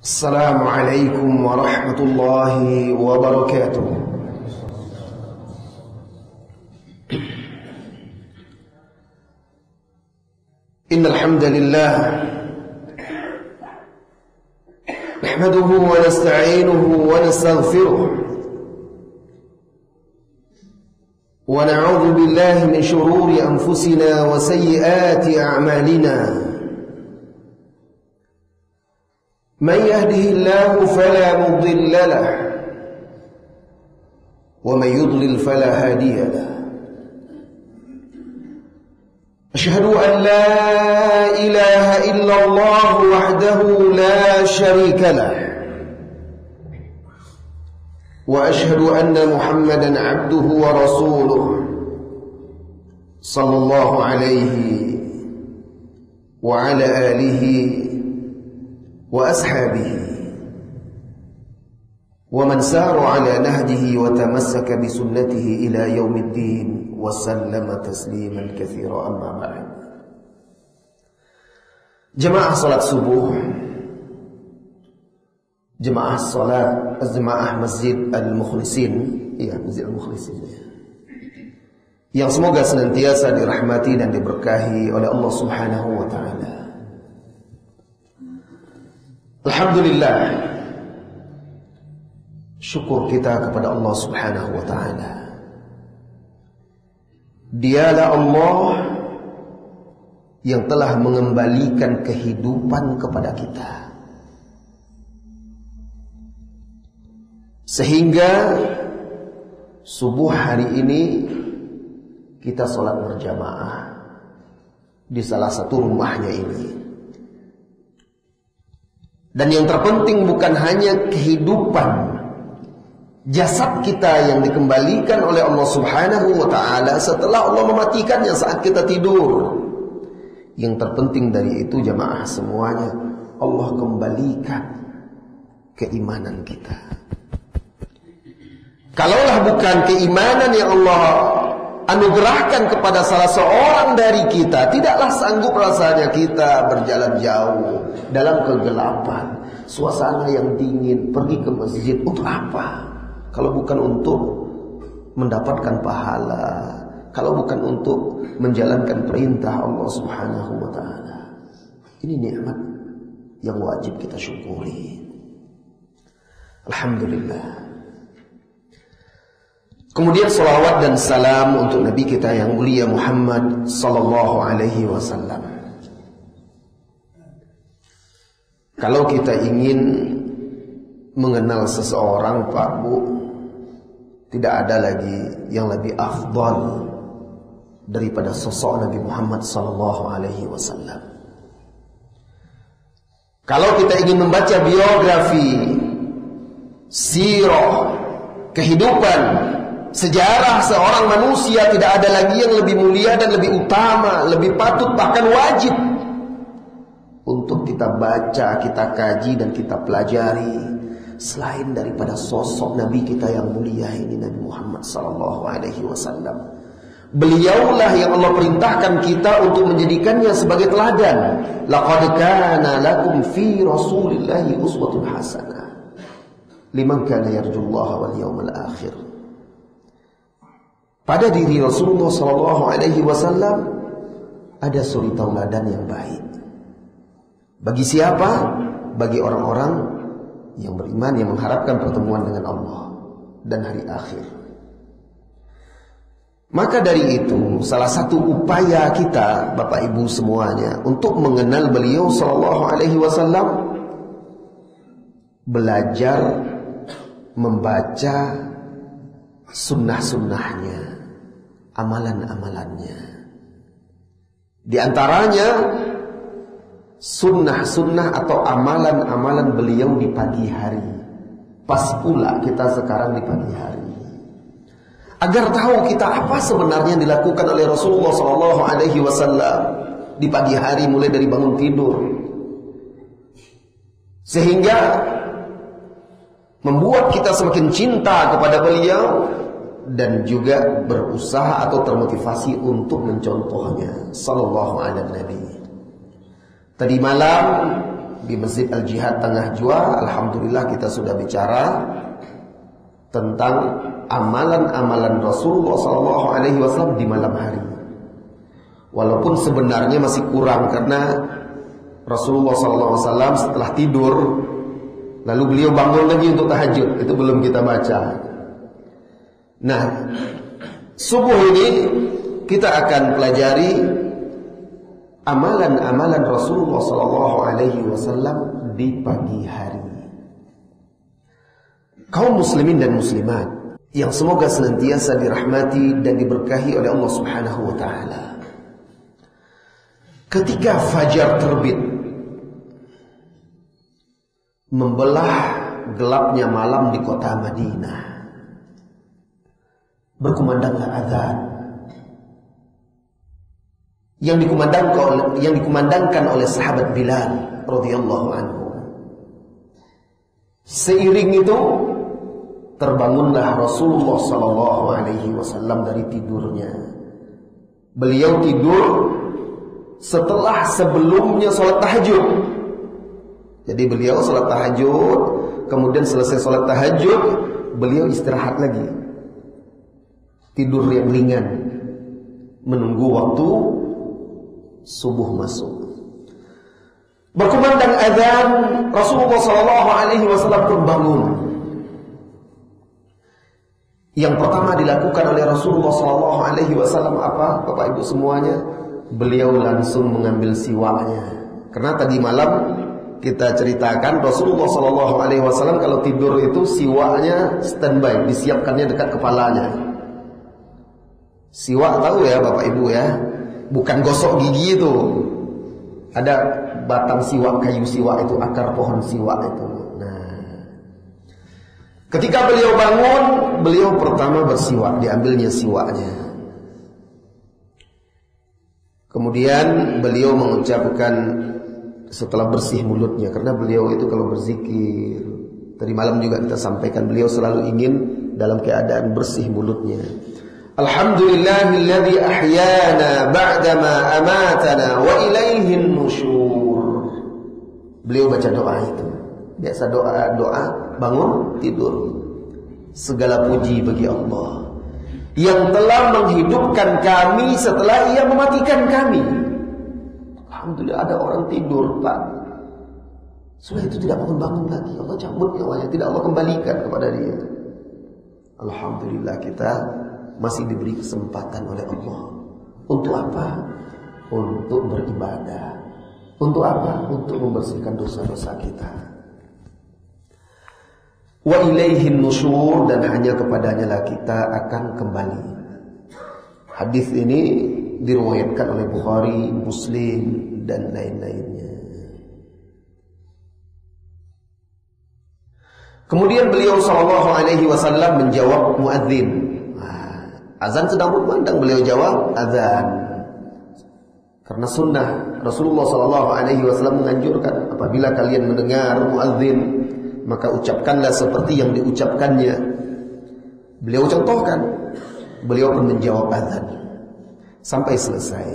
السلام عليكم ورحمة الله وبركاته. إن الحمد لله نحمده ونستعينه ونستغفره ونعوذ بالله من شرور أنفسنا وسيئات أعمالنا. من يهده الله فلا مضل له ومن يضلل فلا هادي له. أشهد أن لا إله إلا الله وحده لا شريك له وأشهد أن محمدا عبده ورسوله صلى الله عليه وعلى آله وأصحابه ومن سار على نهجه وتمسك بسنته إلى يوم الدين وسلم تسليما كثيرا. أما بعد. Jemaah salat subuh, jemaah Masjid Al-Mukhlisin, ya Masjid Al-Mukhlisin, yang semoga senantiasa dirahmati dan diberkahi oleh Allah Subhanahu wa taala. Alhamdulillah, syukur kita kepada Allah Subhanahu wa taala. Dialah Allah yang telah mengembalikan kehidupan kepada kita, sehingga subuh hari ini kita sholat berjamaah di salah satu rumahnya ini. Dan yang terpenting bukan hanya kehidupan jasad kita yang dikembalikan oleh Allah Subhanahu wa taala setelah Allah mematikannya saat kita tidur. Yang terpenting dari itu jamaah semuanya, Allah kembalikan keimanan kita. Kalaulah bukan keimanan yang Allah anugerahkan kepada salah seorang dari kita, tidaklah sanggup rasanya kita berjalan jauh dalam kegelapan, suasana yang dingin, pergi ke masjid untuk apa? Kalau bukan untuk mendapatkan pahala, kalau bukan untuk menjalankan perintah Allah Subhanahu wa taala. Ini nikmat yang wajib kita syukuri. Alhamdulillah. Kemudian salawat dan salam untuk Nabi kita yang mulia Muhammad sallallahu alaihi wasallam. Kalau kita ingin mengenal seseorang, Pak Bu, tidak ada lagi yang lebih afdal daripada sosok Nabi Muhammad sallallahu alaihi wasallam. Kalau kita ingin membaca biografi, sirah, kehidupan, sejarah seorang manusia, tidak ada lagi yang lebih mulia dan lebih utama, lebih patut bahkan wajib untuk kita baca, kita kaji dan kita pelajari selain daripada sosok Nabi kita yang mulia ini, Nabi Muhammad sallallahu alaihi wasallam. Beliaulah yang Allah perintahkan kita untuk menjadikannya sebagai teladan. Laqad kana lakum fi Rasulillahi uswatun hasanah liman kana yarjullaha wal yawmal akhir. Pada diri Rasulullah sallallahu alaihi wasallam ada suri tauladan yang baik. Bagi siapa? Bagi orang-orang yang beriman, yang mengharapkan pertemuan dengan Allah dan hari akhir. Maka dari itu, salah satu upaya kita, Bapak Ibu semuanya, untuk mengenal beliau sallallahu alaihi wasallam, belajar membaca sunnah-sunnahnya, amalan-amalannya. Di antaranya sunnah-sunnah atau amalan-amalan beliau di pagi hari. Pas pula kita sekarang di pagi hari, agar tahu kita apa sebenarnya yang dilakukan oleh Rasulullah sallallahu alaihi wasallam di pagi hari mulai dari bangun tidur, sehingga membuat kita semakin cinta kepada beliau dan juga berusaha atau termotivasi untuk mencontohnya sallallahu alaihi nabi. Tadi malam di Masjid Al-Jihad Tengah Jua, alhamdulillah kita sudah bicara tentang amalan-amalan Rasulullah SAW di malam hari. Walaupun sebenarnya masih kurang karena Rasulullah SAW setelah tidur lalu beliau bangun lagi untuk tahajud, itu belum kita baca. Nah, subuh ini kita akan pelajari amalan-amalan Rasulullah SAW di pagi hari. Kaum muslimin dan muslimat yang semoga senantiasa dirahmati dan diberkahi oleh Allah Subhanahu wa taala. Ketika fajar terbit membelah gelapnya malam di kota Madinah, berkumandanglah azan yang dikumandangkan oleh sahabat Bilal radhiyallahu anhu. Seiring itu terbangunlah Rasulullah SAW dari tidurnya. Beliau tidur setelah sebelumnya sholat tahajud. Jadi beliau sholat tahajud, kemudian selesai sholat tahajud, beliau istirahat lagi, tidur yang ringan, menunggu waktu subuh masuk. Berkumandang azan, Rasulullah SAW pun bangun. Yang pertama dilakukan oleh Rasulullah SAW apa, Bapak Ibu semuanya? Beliau langsung mengambil siwaknya. Karena tadi malam kita ceritakan Rasulullah SAW kalau tidur itu siwaknya standby, disiapkannya dekat kepalanya. Siwak tahu ya Bapak Ibu ya, bukan gosok gigi itu. Ada batang siwak, kayu siwak itu, akar pohon siwak itu. Nah, ketika beliau bangun, beliau pertama bersiwak, diambilnya siwaknya. Kemudian beliau mengucapkan setelah bersih mulutnya, karena beliau itu kalau berzikir, tadi malam juga kita sampaikan, beliau selalu ingin dalam keadaan bersih mulutnya. Alhamdulillahilladzi ahyana ba'dama amatana wa ilaihin nusyur. Beliau baca doa itu. Biasa doa bangun tidur. Segala puji bagi Allah yang telah menghidupkan kami setelah Ia mematikan kami. Alhamdulillah, ada orang tidur, Pak, sudah itu tidak bangun lagi, Allah cabut nyawanya, tidak Allah kembalikan kepada dia. Alhamdulillah kita masih diberi kesempatan oleh Allah. Untuk apa? Untuk beribadah. Untuk apa? Untuk membersihkan dosa-dosa kita. Wa ilaihin nusyur, dan hanya kepadanya lah kita akan kembali. Hadis ini diriwayatkan oleh Bukhari, Muslim dan lain-lainnya. Kemudian beliau SAW menjawab muadzin. Azan sedang berkumandang, beliau jawab azan. Karena sunnah Rasulullah SAW menganjurkan, apabila kalian mendengar muadzin, maka ucapkanlah seperti yang diucapkannya. Beliau contohkan, beliau pun menjawab azan sampai selesai.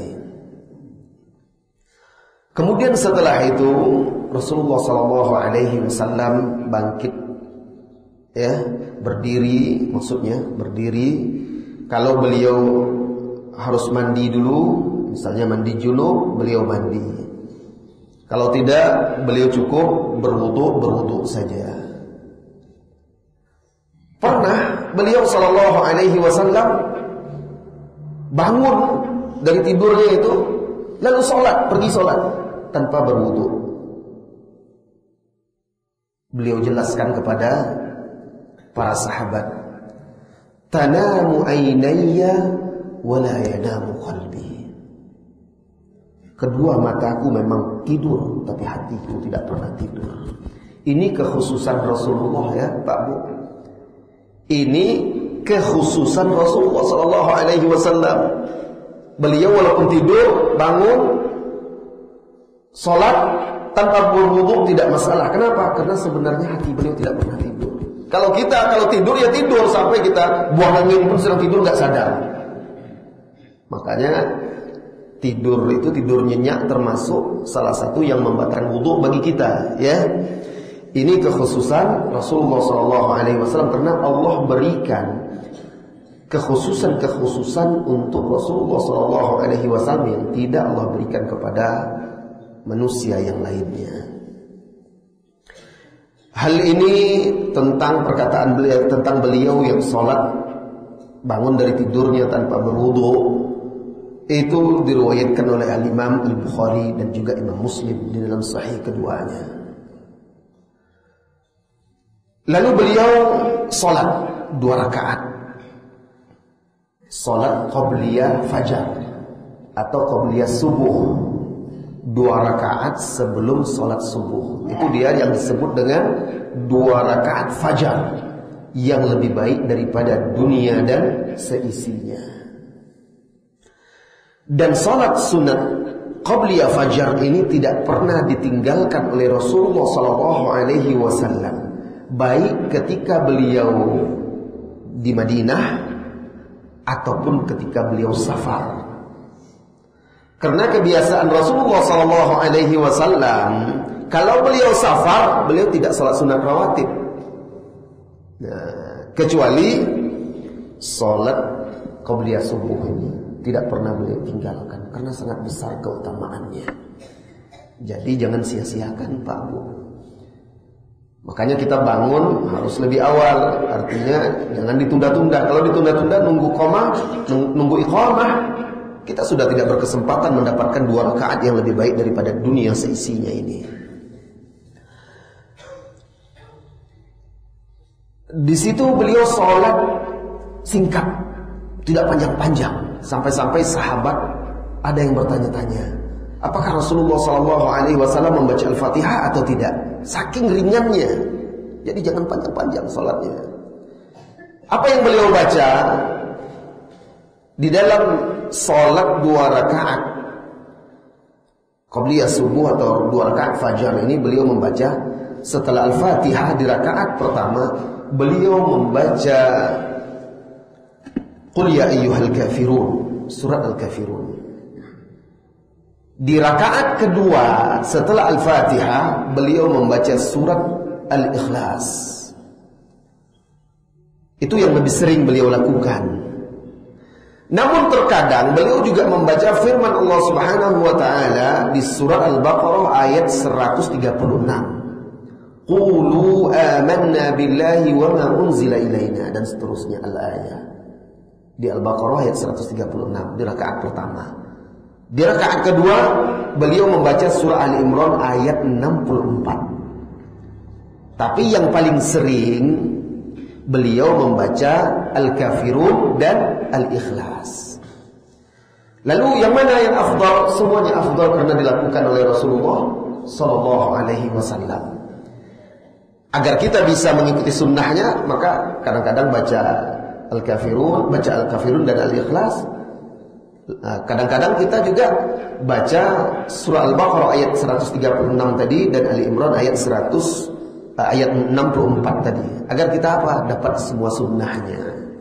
Kemudian setelah itu Rasulullah SAW bangkit, ya, berdiri, maksudnya berdiri. Kalau beliau harus mandi dulu, misalnya mandi junub, beliau mandi. Kalau tidak, beliau cukup berwudu saja. Pernah beliau SAW bangun dari tidurnya itu, lalu pergi sholat tanpa berwudu. Beliau jelaskan kepada para sahabat, tanamu ainayya wala yanamu qalbi. Kedua mataku memang tidur, tapi hatiku tidak pernah tidur. Ini kekhususan Rasulullah ya Pak Bu. Ini kekhususan Rasulullah SAW. Beliau walaupun tidur, bangun, sholat tanpa berwudu tidak masalah. Kenapa? Karena sebenarnya hati beliau tidak pernah tidur. Kalau tidur ya tidur sampai kita buang angin pun sedang tidur nggak sadar. Makanya Tidur itu, tidur nyenyak termasuk salah satu yang membatalkan wudu bagi kita, ya. Ini kekhususan Rasulullah SAW karena Allah berikan kekhususan untuk Rasulullah SAW yang tidak Allah berikan kepada manusia yang lainnya. Hal ini tentang perkataan beliau, tentang beliau yang sholat bangun dari tidurnya tanpa berwudu, itu diriwayatkan oleh Al-Imam Al-Bukhari dan juga Imam Muslim di dalam sahih keduanya. Lalu beliau sholat 2 rakaat, sholat qabliyah fajar atau qabliyah subuh, 2 rakaat sebelum sholat subuh. Itu dia yang disebut dengan 2 rakaat fajar, yang lebih baik daripada dunia dan seisinya. Dan sholat sunat qabliyah fajar ini tidak pernah ditinggalkan oleh Rasulullah SAW, baik ketika beliau di Madinah ataupun ketika beliau safar. Karena kebiasaan Rasulullah SAW, kalau beliau safar, beliau tidak sholat sunat rawatib. Nah, kecuali sholat qabliyah subuh ini tidak pernah beliau tinggalkan karena sangat besar keutamaannya. Jadi jangan sia-siakan Pak Bu. Makanya kita bangun harus lebih awal. Artinya jangan ditunda-tunda. Kalau ditunda-tunda nunggu iqamah, kita sudah tidak berkesempatan mendapatkan 2 rakaat yang lebih baik daripada dunia seisinya ini. Di situ beliau sholat singkat, tidak panjang-panjang. Sampai-sampai sahabat ada yang bertanya-tanya, apakah Rasulullah SAW membaca Al-Fatihah atau tidak? Saking ringannya. Jadi jangan panjang-panjang sholatnya. Apa yang beliau baca di dalam sholat 2 rakaat qabliyah subuh atau 2 rakaat fajar ini, beliau membaca setelah Al-Fatihah di rakaat pertama, beliau membaca Qul ya ayyuhal kafirun, surat Al-Kafirun. Di rakaat kedua setelah Al-Fatihah, beliau membaca surat Al-Ikhlas. Itu yang lebih sering beliau lakukan. Namun terkadang beliau juga membaca firman Allah Subhanahu wa taala di surat Al-Baqarah ayat 136. Qulu amanna billahi wa ma unzila ilaina, dan seterusnya al-ayat. Di Al-Baqarah ayat 136 di rakaat pertama. Di rakaat kedua beliau membaca surah Ali Imran ayat 64. Tapi yang paling sering beliau membaca Al-Kafirun dan Al-Ikhlas. Lalu yang mana yang afdal? Semuanya afdal karena dilakukan oleh Rasulullah SAW. Agar kita bisa mengikuti sunnahnya, maka kadang-kadang baca Al-Kafirun dan Al-Ikhlas. Kadang-kadang kita juga baca surah Al-Baqarah ayat 136 tadi dan Ali Imran ayat 64 tadi. Agar kita apa? Dapat semua sunnahnya.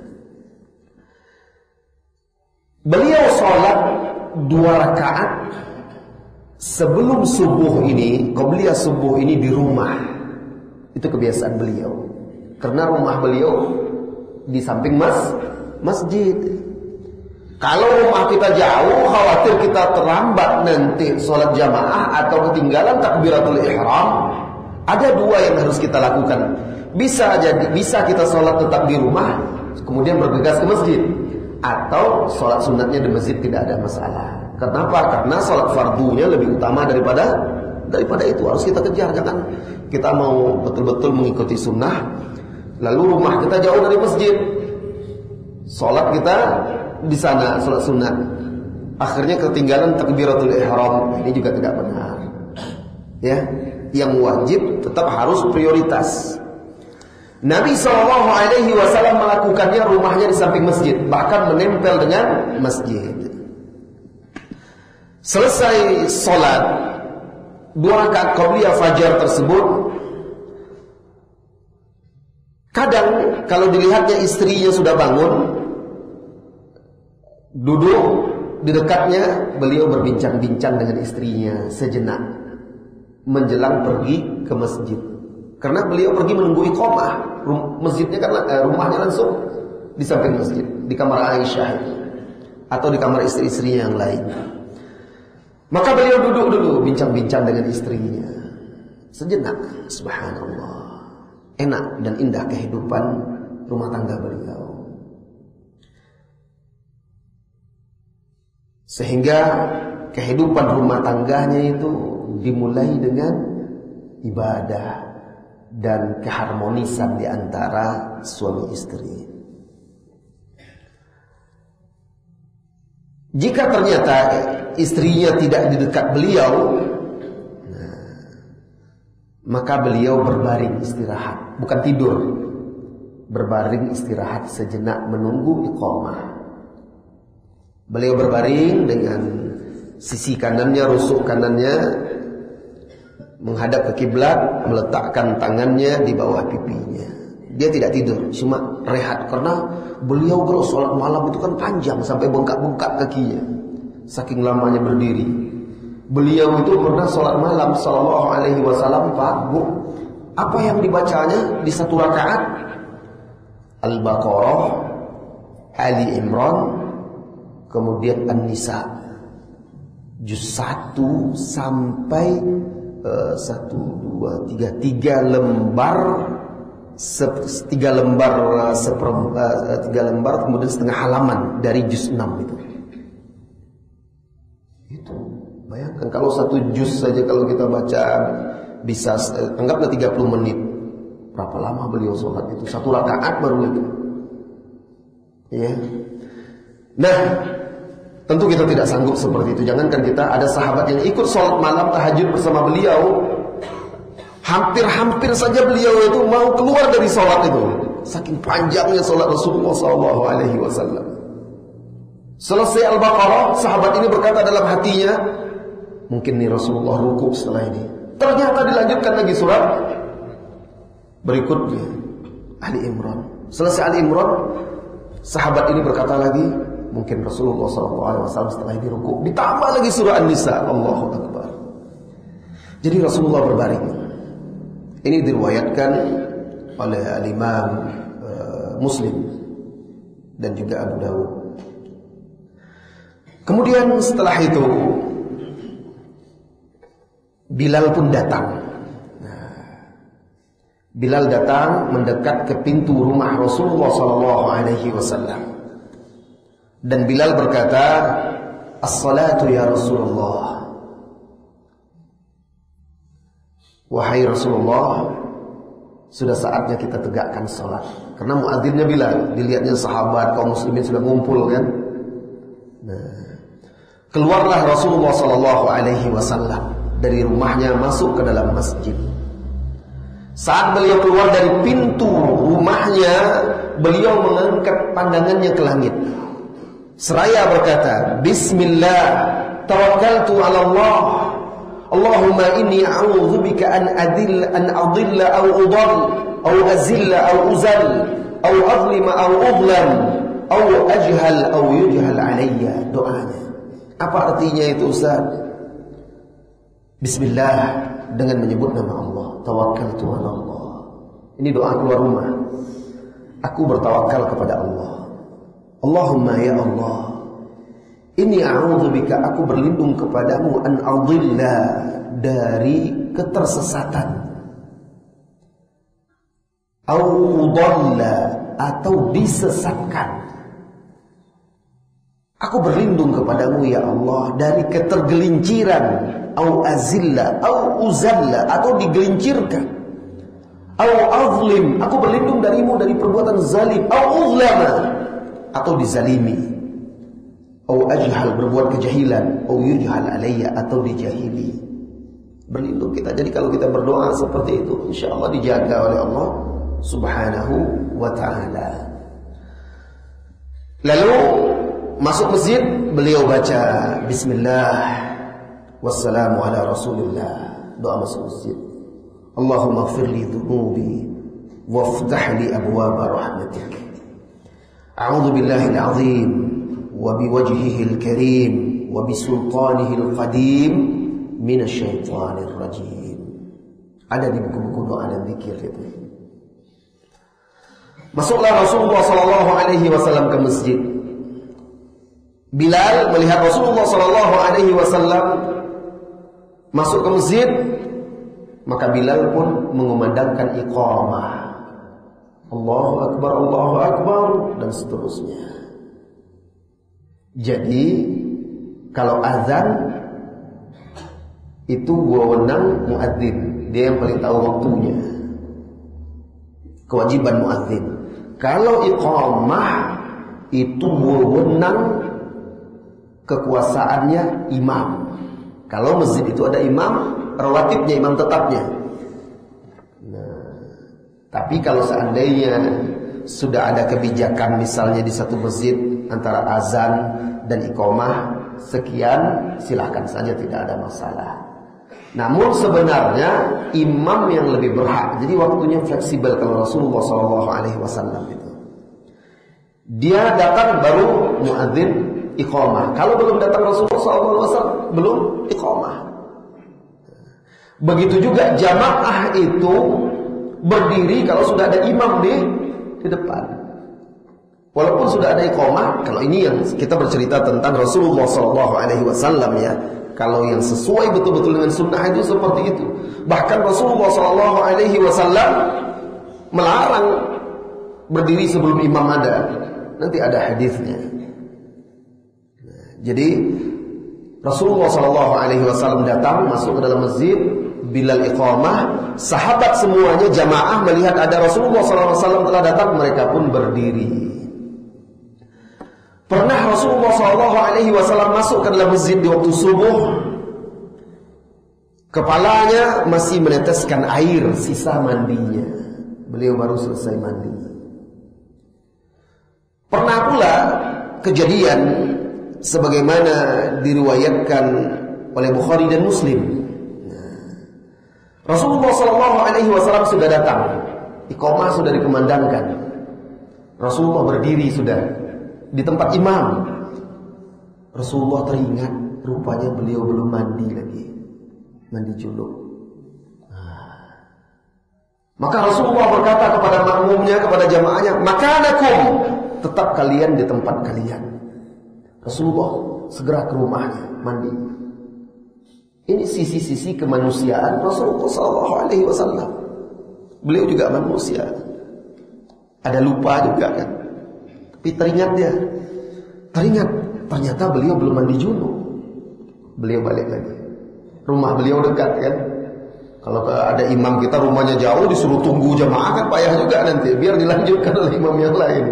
Beliau sholat 2 rakaat sebelum subuh ini, qabliyah subuh ini di rumah. Itu kebiasaan beliau. Karena rumah beliau di samping masjid. Kalau rumah kita jauh, khawatir kita terlambat nanti sholat jamaah atau ketinggalan takbiratul ihram. Ada 2 yang harus kita lakukan. Bisa kita sholat tetap di rumah, kemudian bergegas ke masjid, atau sholat sunatnya di masjid, tidak ada masalah. Kenapa? Karena sholat fardunya lebih utama daripada itu. Harus kita kejar. Jangan kita mau betul-betul mengikuti sunnah, lalu rumah kita jauh dari masjid, sholat kita di sana, sholat sunat, akhirnya ketinggalan takbiratul ihram. Ini juga tidak benar. Ya, yang wajib tetap harus prioritas. Nabi SAW melakukannya, rumahnya di samping masjid, bahkan menempel dengan masjid. Selesai sholat 2 rakaat qabliyah fajar tersebut, kadang kalau dilihatnya istrinya sudah bangun, duduk di dekatnya, beliau berbincang-bincang dengan istrinya sejenak menjelang pergi ke masjid. Karena beliau pergi menunggu iqamah. Masjidnya kan rumahnya langsung di samping masjid, di kamar Aisyah itu, atau di kamar istri-istrinya yang lain. Maka beliau duduk dulu bincang-bincang dengan istrinya sejenak. Subhanallah, enak dan indah kehidupan rumah tangga beliau. Sehingga kehidupan rumah tangganya itu dimulai dengan ibadah dan keharmonisan di antara suami istri. Jika ternyata istrinya tidak di dekat beliau, maka beliau berbaring istirahat, bukan tidur, berbaring istirahat sejenak menunggu iqamah. Beliau berbaring dengan sisi kanannya, rusuk kanannya menghadap ke kiblat, meletakkan tangannya di bawah pipinya. Dia tidak tidur, cuma rehat karena beliau kalau sholat malam itu kan panjang sampai bengkak-bengkak kakinya, saking lamanya berdiri. Beliau itu pernah sholat malam sallallahu alaihi wasallam, Pak, Bu, apa yang dibacanya di satu rakaat? Al-Baqarah, Ali Imran, kemudian An-Nisa, juz 1 sampai 3 lembar, 3 lembar kemudian setengah halaman dari juz 6 itu. Itu bayangkan kalau satu juz saja kalau kita baca bisa anggaplah 30 menit. Berapa lama beliau sholat itu? Satu rakaat baru itu. Ya. Nah, tentu kita tidak sanggup seperti itu. Jangankan kita, ada sahabat yang ikut sholat malam tahajud bersama beliau. Hampir-hampir saja beliau itu mau keluar dari sholat itu, saking panjangnya sholat Rasulullah SAW. Selesai Al-Baqarah, sahabat ini berkata dalam hatinya, mungkin nih Rasulullah rukuk setelah ini. Ternyata dilanjutkan lagi surat berikutnya, Ali Imran. Selesai Ali Imran, sahabat ini berkata lagi, mungkin Rasulullah SAW setelah ini rukuk. Ditambah lagi surah An-Nisa. Allahu Akbar. Jadi Rasulullah berbaring. Ini diriwayatkan oleh Al-Imam Muslim dan juga Abu Dawud. Kemudian setelah itu Bilal pun datang. Bilal datang mendekat ke pintu rumah Rasulullah SAW. Dan Bilal berkata, "As-salatu ya Rasulullah." Wahai Rasulullah, sudah saatnya kita tegakkan salat. Karena muadzinnya Bilal, dilihatnya sahabat kaum muslimin sudah ngumpul kan. Nah, keluarlah Rasulullah SAW dari rumahnya masuk ke dalam masjid. Saat beliau keluar dari pintu rumahnya, beliau mengangkat pandangannya ke langit. Seraya berkata, "Bismillah, tawakkaltu 'ala Allah. Allahumma inni a'udzubika an adilla aw udall aw azilla aw uzal aw azlima aw udlam aw ajhal aw yujhal alayya." Doanya. Apa artinya itu, Ustaz? Bismillah, dengan menyebut nama Allah. Tawakkaltu 'ala Allah. Ini doa keluar rumah. Aku bertawakal kepada Allah. Allahumma ya Allah, inni a'udzubika, aku berlindung kepadamu, an adilla, dari ketersesatan, au udalla, atau disesatkan. Aku berlindung kepadamu ya Allah dari ketergelinciran, au azilla, au uzalla, atau digelincirkan, au azlim, aku berlindung darimu dari perbuatan zalim, au uzlama, atau dizalimi, au ajhal, berbuat kejahilan, au yujhal alayya, atau dijahili. Berlindung kita. Jadi kalau kita berdoa seperti itu, insyaallah dijaga oleh Allah Subhanahu wa ta'ala. Lalu masuk masjid, beliau baca Bismillah wassalamu ala Rasulillah. Doa masuk masjid. Allahumma ighfirli dhunubi waftah li abwaaba rahmatik. A'udzu billahil azim wa biwajhihil karim wa bisultanihil qadim minasyaitonir rajim. Ada di buku-buku doa dan zikir itu. Masuklah Rasulullah sallallahu alaihi wasallam ke masjid. Bilal melihat Rasulullah sallallahu alaihi wasallam masuk ke masjid, maka Bilal pun mengumandangkan iqamah. Allahu akbar dan seterusnya. Jadi kalau azan itu wewenang muadzin, dia yang paling tahu waktunya. Kewajiban muadzin. Kalau iqamah itu wewenang kekuasaannya imam. Kalau masjid itu ada imam rawatibnya, imam tetapnya. Nah, tapi kalau seandainya sudah ada kebijakan misalnya di satu masjid antara azan dan iqamah sekian, silahkan saja, tidak ada masalah. Namun sebenarnya imam yang lebih berhak. Jadi waktunya fleksibel kalau Rasulullah SAW itu. Dia datang baru muadzin iqamah. Kalau belum datang Rasulullah SAW belum iqamah. Begitu juga jamaah itu berdiri kalau sudah ada imam di depan. Walaupun sudah ada iqamah, kalau ini yang kita bercerita tentang Rasulullah SAW ya. Kalau yang sesuai betul-betul dengan sunnah itu seperti itu. Bahkan Rasulullah SAW melarang berdiri sebelum imam ada. Nanti ada hadisnya. Jadi Rasulullah SAW datang masuk ke dalam masjid, Bilal iqamah, sahabat semuanya jamaah melihat ada Rasulullah SAW telah datang, mereka pun berdiri. Pernah Rasulullah SAW masuk ke dalam masjid di waktu subuh, kepalanya masih meneteskan air sisa mandinya. Beliau baru selesai mandi. Pernah pula kejadian sebagaimana diriwayatkan oleh Bukhari dan Muslim. Rasulullah SAW sudah datang, iqamah sudah dikumandangkan, Rasulullah berdiri sudah di tempat imam. Rasulullah teringat rupanya beliau belum mandi lagi, mandi junub. Maka Rasulullah berkata kepada makmumnya, kepada jamaahnya, makanakum, tetap kalian di tempat kalian. Rasulullah segera ke rumahnya mandi. Ini sisi-sisi kemanusiaan Rasulullah SAW. Beliau juga manusia, ada lupa juga kan. Tapi teringat ternyata beliau belum mandi junub. Beliau balik lagi. Rumah beliau dekat kan. Kalau ada imam kita rumahnya jauh, disuruh tunggu jamaah kan payah juga nanti, biar dilanjutkan oleh imam yang lain.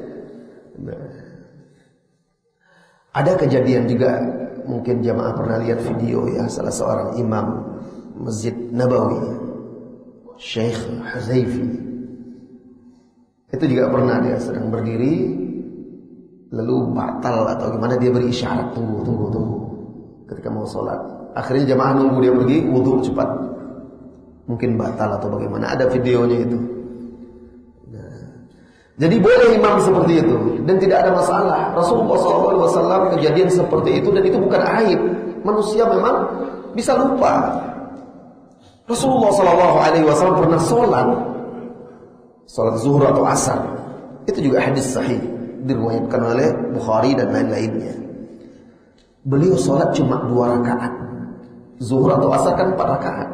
Ada kejadian juga, mungkin jamaah pernah lihat video ya, salah seorang imam Masjid Nabawi, Syekh Huzaifi. Itu juga pernah dia sedang berdiri, lalu batal atau gimana, dia beri isyarat tunggu ketika mau sholat. Akhirnya jamaah nunggu dia pergi, wudu cepat. Mungkin batal atau bagaimana, ada videonya itu. Jadi boleh imam seperti itu dan tidak ada masalah. Rasulullah SAW kejadian seperti itu dan itu bukan aib. Manusia memang bisa lupa. Rasulullah SAW pernah sholat zuhur atau asar. Itu juga hadis sahih, diriwayatkan oleh Bukhari dan lain-lainnya. Beliau sholat cuma 2 rakaat. Zuhur atau asar kan 4 rakaat.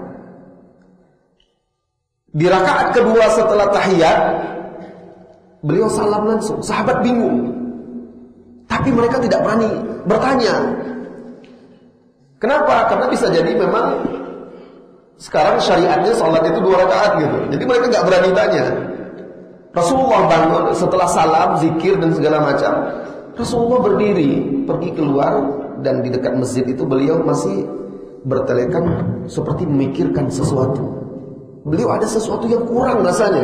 Di rakaat kedua setelah tahiyat, beliau salam langsung. Sahabat bingung, tapi mereka tidak berani bertanya. Kenapa? Karena bisa jadi memang sekarang syariatnya sholat itu 2 rakaat gitu. Jadi mereka nggak berani tanya. Rasulullah bangun setelah salam, zikir dan segala macam. Rasulullah berdiri, pergi keluar, dan di dekat masjid itu beliau masih bertelekan seperti memikirkan sesuatu. Beliau ada sesuatu yang kurang rasanya.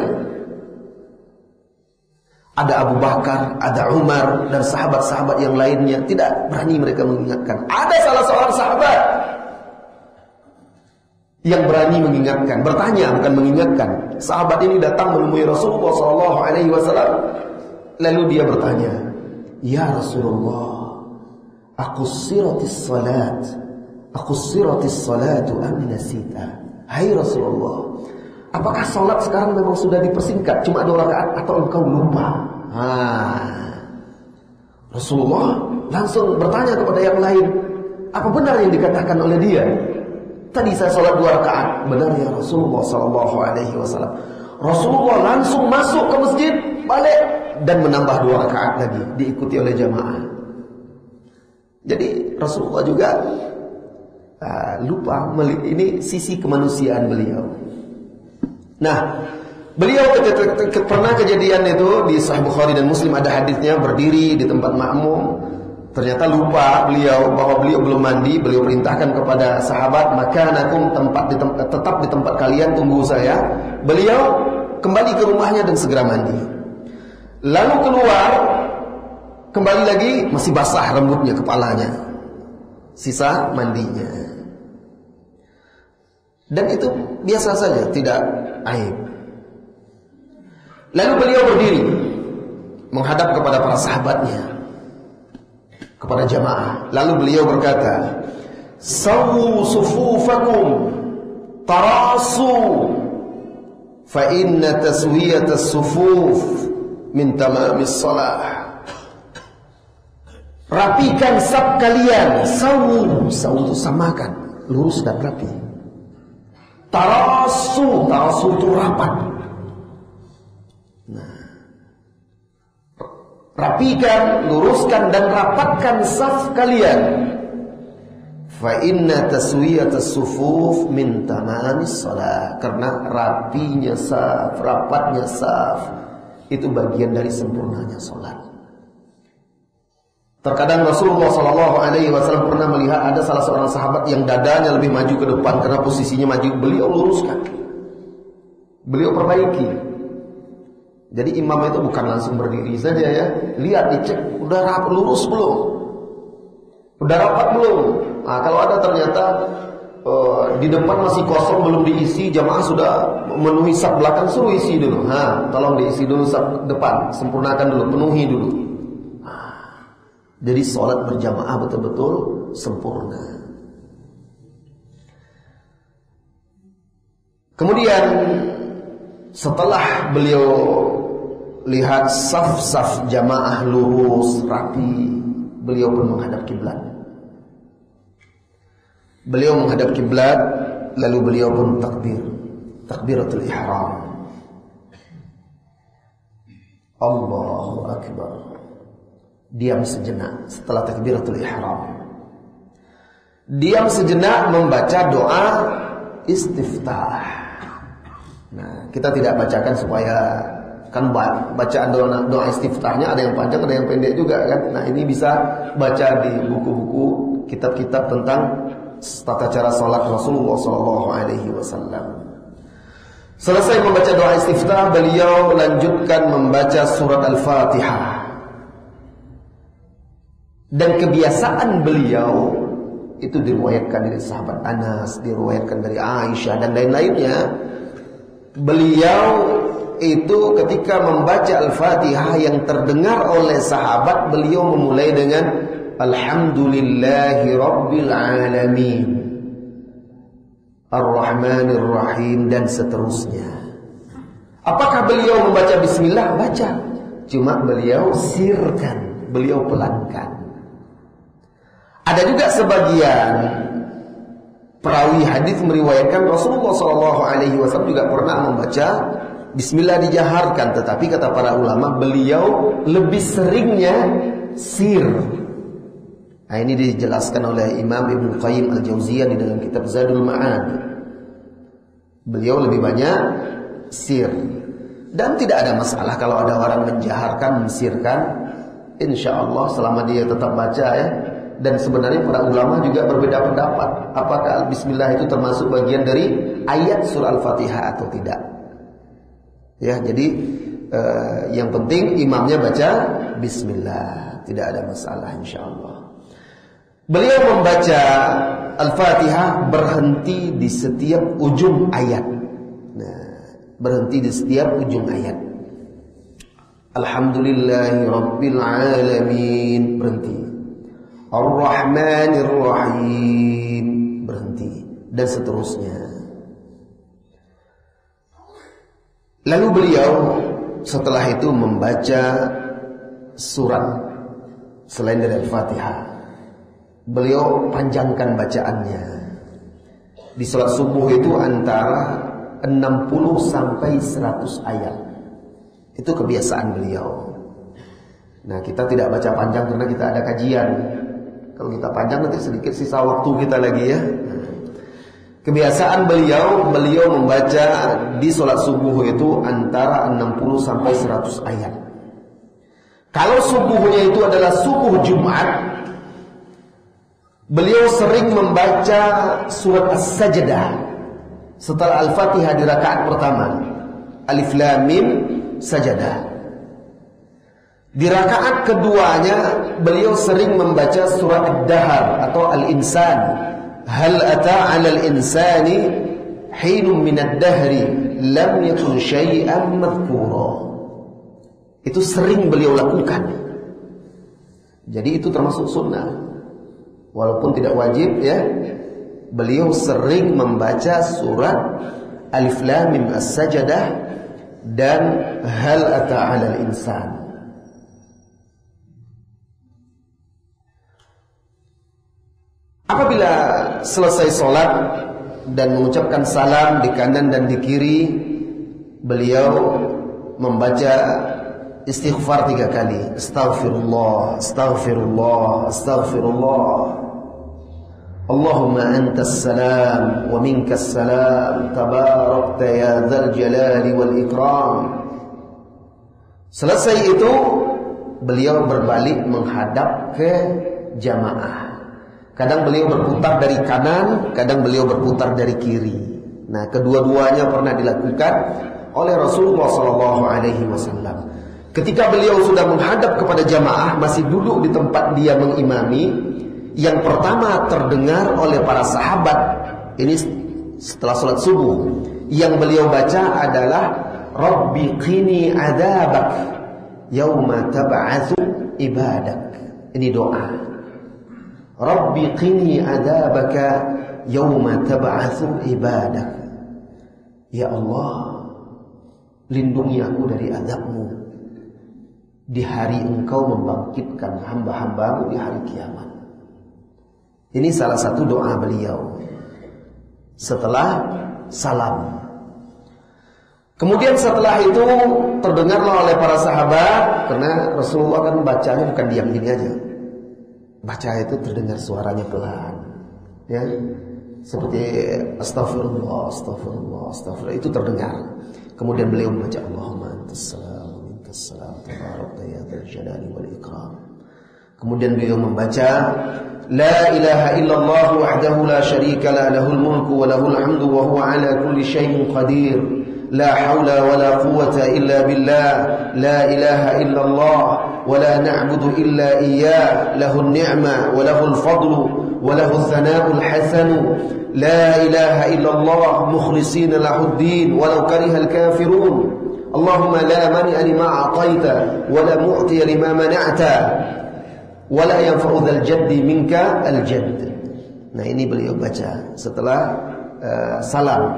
Ada Abu Bakar, ada Umar, dan sahabat-sahabat yang lainnya. Tidak berani mereka mengingatkan. Ada salah seorang sahabat yang berani mengingatkan, bertanya bukan mengingatkan. Sahabat ini datang menemui Rasulullah SAW, lalu dia bertanya, ya Rasulullah, Aqussiratis salatu am nasita. Hai Rasulullah, apakah salat sekarang memang sudah dipersingkat cuma 2 rakaat atau engkau lupa? Rasulullah langsung bertanya kepada yang lain, apa benar yang dikatakan oleh dia? Tadi saya salat 2 rakaat. Benar ya Rasulullah sallallahu alaihi wasallam. Rasulullah langsung masuk ke masjid, balik dan menambah 2 rakaat lagi, diikuti oleh jamaah. Jadi Rasulullah juga lupa, ini sisi kemanusiaan beliau. Nah, beliau pernah kejadian itu di Sahih Bukhari dan Muslim, ada hadisnya, berdiri di tempat makmum. Ternyata lupa beliau bahwa beliau belum mandi. Beliau perintahkan kepada sahabat, makanakum, tetap di tempat kalian, tunggu saya. Beliau kembali ke rumahnya dan segera mandi. Lalu keluar, kembali lagi, masih basah rambutnya, kepalanya, sisa mandinya. Dan itu biasa saja, tidak aib. Lalu beliau berdiri menghadap kepada para sahabatnya, kepada jamaah. Lalu beliau berkata, "Sawu sufufakum tarasu, fa inna taswiyatas sufuf min tamamis shalah." Rapikan saf kalian. Sawu itu samakan, lurus dan rapi. Tarasu itu rapat. Rapikan, luruskan dan rapatkan saf kalian. Fa inna taswiyatas sufuf min tamamis shalah. Karena rapinya saf, rapatnya saf itu bagian dari sempurnanya salat. Terkadang Rasulullah SAW pernah melihat ada salah seorang sahabat yang dadanya lebih maju ke depan karena posisinya maju. Beliau luruskan, beliau perbaiki. Jadi imam itu bukan langsung berdiri saja ya, lihat, dicek, udah lurus belum, udah rapat belum. Nah, kalau ada ternyata di depan masih kosong, belum diisi, jamaah sudah memenuhi saf belakang, suruh isi dulu. Tolong diisi dulu saf depan, sempurnakan dulu, penuhi dulu. Jadi sholat berjamaah betul-betul sempurna. Kemudian setelah beliau lihat saf-saf jamaah lurus, rapi, beliau pun menghadap kiblat. Beliau menghadap kiblat, lalu beliau pun takbiratul ihram. Allahu akbar. Diam sejenak setelah takbiratul ihram. Diam sejenak membaca doa istiftah. Nah, kita tidak bacakan supaya, kan bacaan doa istiftahnya ada yang panjang, ada yang pendek juga kan. Nah, ini bisa baca di buku-buku, kitab-kitab tentang tata cara salat Rasulullah SAW. Selesai membaca doa istiftah, beliau lanjutkan membaca surat Al-Fatihah. Dan kebiasaan beliau itu diriwayatkan dari sahabat Anas, diriwayatkan dari Aisyah dan lain-lainnya. Beliau itu ketika membaca Al-Fatihah yang terdengar oleh sahabat, beliau memulai dengan Alhamdulillahi Rabbil Alamin, Ar-Rahmanir Rahim, dan seterusnya. Apakah beliau membaca Bismillah? Baca. Cuma beliau sirkan, beliau pelankan. Ada juga sebagian perawi hadis meriwayatkan Rasulullah SAW juga pernah membaca Bismillah dijaharkan, tetapi kata para ulama beliau lebih seringnya sir. Nah, ini dijelaskan oleh Imam Ibnu Qayyim Al-Jauziyah di dalam kitab Zadul Ma'ad. Beliau lebih banyak sir. Dan tidak ada masalah kalau ada orang menjaharkan, mensirkan. Insya Allah selama dia tetap baca ya. Dan sebenarnya para ulama juga berbeda pendapat, apakah Bismillah itu termasuk bagian dari ayat surah Al-Fatihah atau tidak. Ya, jadi yang penting imamnya baca Bismillah, tidak ada masalah insyaallah. Beliau membaca Al-Fatihah berhenti di setiap ujung ayat. Nah, berhenti di setiap ujung ayat. Alhamdulillahi Rabbil Alamin, berhenti. Ar-Rahmanir Rahim, berhenti, dan seterusnya. Lalu beliau setelah itu membaca surat selain dari Al-Fatihah. Beliau panjangkan bacaannya. Di salat subuh itu antara 60 sampai 100 ayat. Itu kebiasaan beliau. Nah, kita tidak baca panjang karena kita ada kajian. Kalau kita panjang nanti sedikit sisa waktu kita lagi ya. Kebiasaan beliau membaca di salat subuh itu antara 60 sampai 100 ayat. Kalau subuhnya itu adalah subuh Jumat, beliau sering membaca surat As-Sajdah setelah Al-Fatihah di rakaat pertama. Alif Lam Mim Sajdah. Di rakaat keduanya beliau sering membaca surat Ad-Dahr atau Al-Insan. Hal ata 'alal insani hinun minad dahri lam yakun syai'an madhkura. Itu sering beliau lakukan. Jadi itu termasuk sunnah. Walaupun tidak wajib ya. Beliau sering membaca surat Alif Lam Mim As-Sajdah dan Hal ata 'alal insan. Apabila selesai sholat dan mengucapkan salam di kanan dan di kiri, beliau membaca istighfar 3 kali. Astaghfirullah, astaghfirullah, astaghfirullah. Allahumma antas salam wa minkas salam, tabarakta ya dzal jalali wal ikram. Selesai itu, beliau berbalik menghadap ke jamaah. Kadang beliau berputar dari kanan, kadang beliau berputar dari kiri. Nah, kedua-duanya pernah dilakukan oleh Rasulullah SAW. Ketika beliau sudah menghadap kepada jamaah, masih duduk di tempat dia mengimami, yang pertama terdengar oleh para sahabat, ini setelah sholat subuh, yang beliau baca adalah Rabbi qini adzabak yauma tab'atsu ibadak. Ini doa. Rabbi qini adzabaka yauma tab'atsu ibadak. Ya Allah, lindungi aku dari azabmu di hari engkau membangkitkan hamba-hambamu di hari kiamat. Ini salah satu doa beliau setelah salam. Kemudian setelah itu terdengarlah oleh para sahabat, karena Rasulullah kan bacanya bukan diam gini aja. Baca itu terdengar suaranya pelan, ya, seperti astagfirullah, astagfirullah, astagfirullah, itu terdengar. Kemudian beliau membaca Allahumma antas salam, minkas salam, tabarakta ya dzal jalali wal ikram. Kemudian beliau membaca La ilaha illallah wahdahu la syarika la, lahul mulku wa lahul hamdu wa huwa ala kulli syai'in qadir. La haula wa la quwwata illa billah. La ilaha illallah wa la na'budu illa iyyah. Lahul ni'ma wa lahul fadlu wa lahul thana'ul hasanu. La ilaha illallah mukhlisina lahud din walau karihal kafirun. Allahumma la mani'a lima a'taita wa la mu'tiya lima mana'ta. Wala yanfa'u dzal jaddi minka al jadd. Nah, ini beliau baca setelah salam.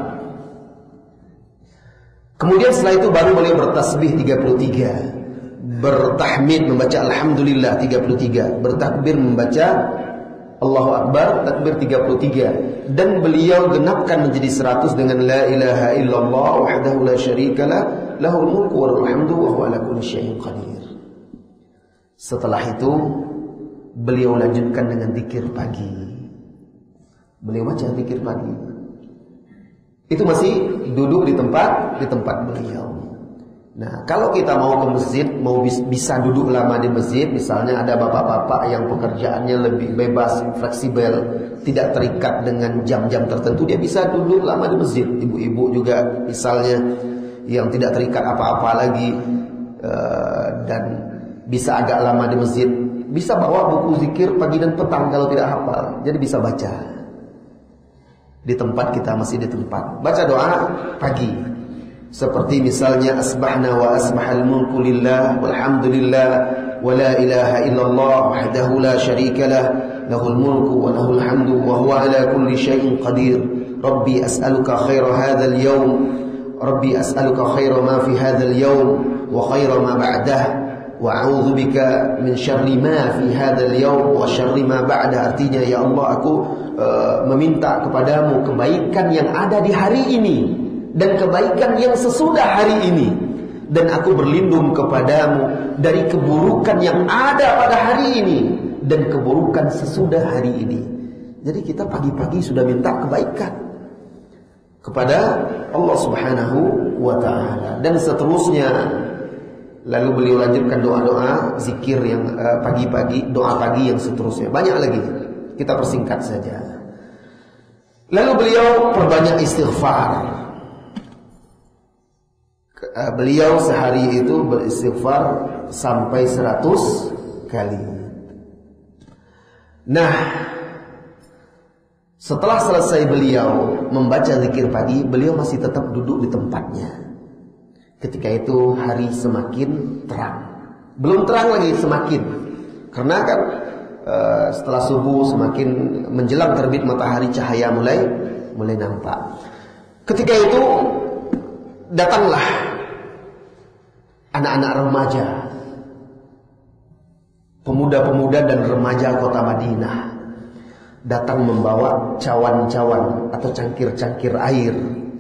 Kemudian setelah itu baru beliau bertasbih 33, bertahmid membaca alhamdulillah 33, bertakbir membaca Allahu Akbar takbir 33, dan beliau genapkan menjadi 100 dengan la ilaha illallah wahdahu la syarikalah lahul mulku wa lahul hamdu wa huwa ala kulli syai'in qadir. Setelah itu beliau lanjutkan dengan zikir pagi. Beliau baca zikir pagi. Itu masih duduk di tempat beliau. Nah, kalau kita mau ke masjid, mau bisa duduk lama di masjid, misalnya ada bapak-bapak yang pekerjaannya lebih bebas, fleksibel, tidak terikat dengan jam-jam tertentu, dia bisa duduk lama di masjid. Ibu-ibu juga misalnya yang tidak terikat apa-apa lagi dan bisa agak lama di masjid, bisa bawa buku zikir pagi dan petang kalau tidak hafal, jadi bisa baca. Di tempat kita masih di tempat baca doa pagi, seperti misalnya asbahna wa asbahal mulku lillah walhamdulillah wa la ilaha illallah wahdahu la syarika lah, lahul mulku wa lahul hamdu wa huwa ala kulli syai'in qadir. Rabbi as'aluka khaira hadzal yawm, Rabbi as'aluka khaira ma fi hadzal yawm wa khaira ma ba'dah, wa a'udzu bika min syarri ma fi hadzal yawm wa syarri ma ba'dah. Artinya, ya Allah, aku meminta kepadamu kebaikan yang ada di hari ini dan kebaikan yang sesudah hari ini, dan aku berlindung kepadamu dari keburukan yang ada pada hari ini dan keburukan sesudah hari ini. Jadi kita pagi-pagi sudah minta kebaikan kepada Allah Subhanahu wa ta'ala. Dan seterusnya, lalu beliau lanjutkan doa-doa zikir yang pagi-pagi, doa pagi yang seterusnya. Banyak lagi, kita persingkat saja. Lalu beliau perbanyak istighfar. Beliau sehari itu beristighfar sampai 100 kali. Nah, setelah selesai beliau membaca zikir pagi, beliau masih tetap duduk di tempatnya. Ketika itu hari semakin terang. Belum terang lagi, semakin. Karena kan setelah subuh semakin menjelang terbit matahari, cahaya mulai nampak. Ketika itu datanglah anak-anak remaja, pemuda-pemuda dan remaja kota Madinah, datang membawa cawan-cawan atau cangkir-cangkir air.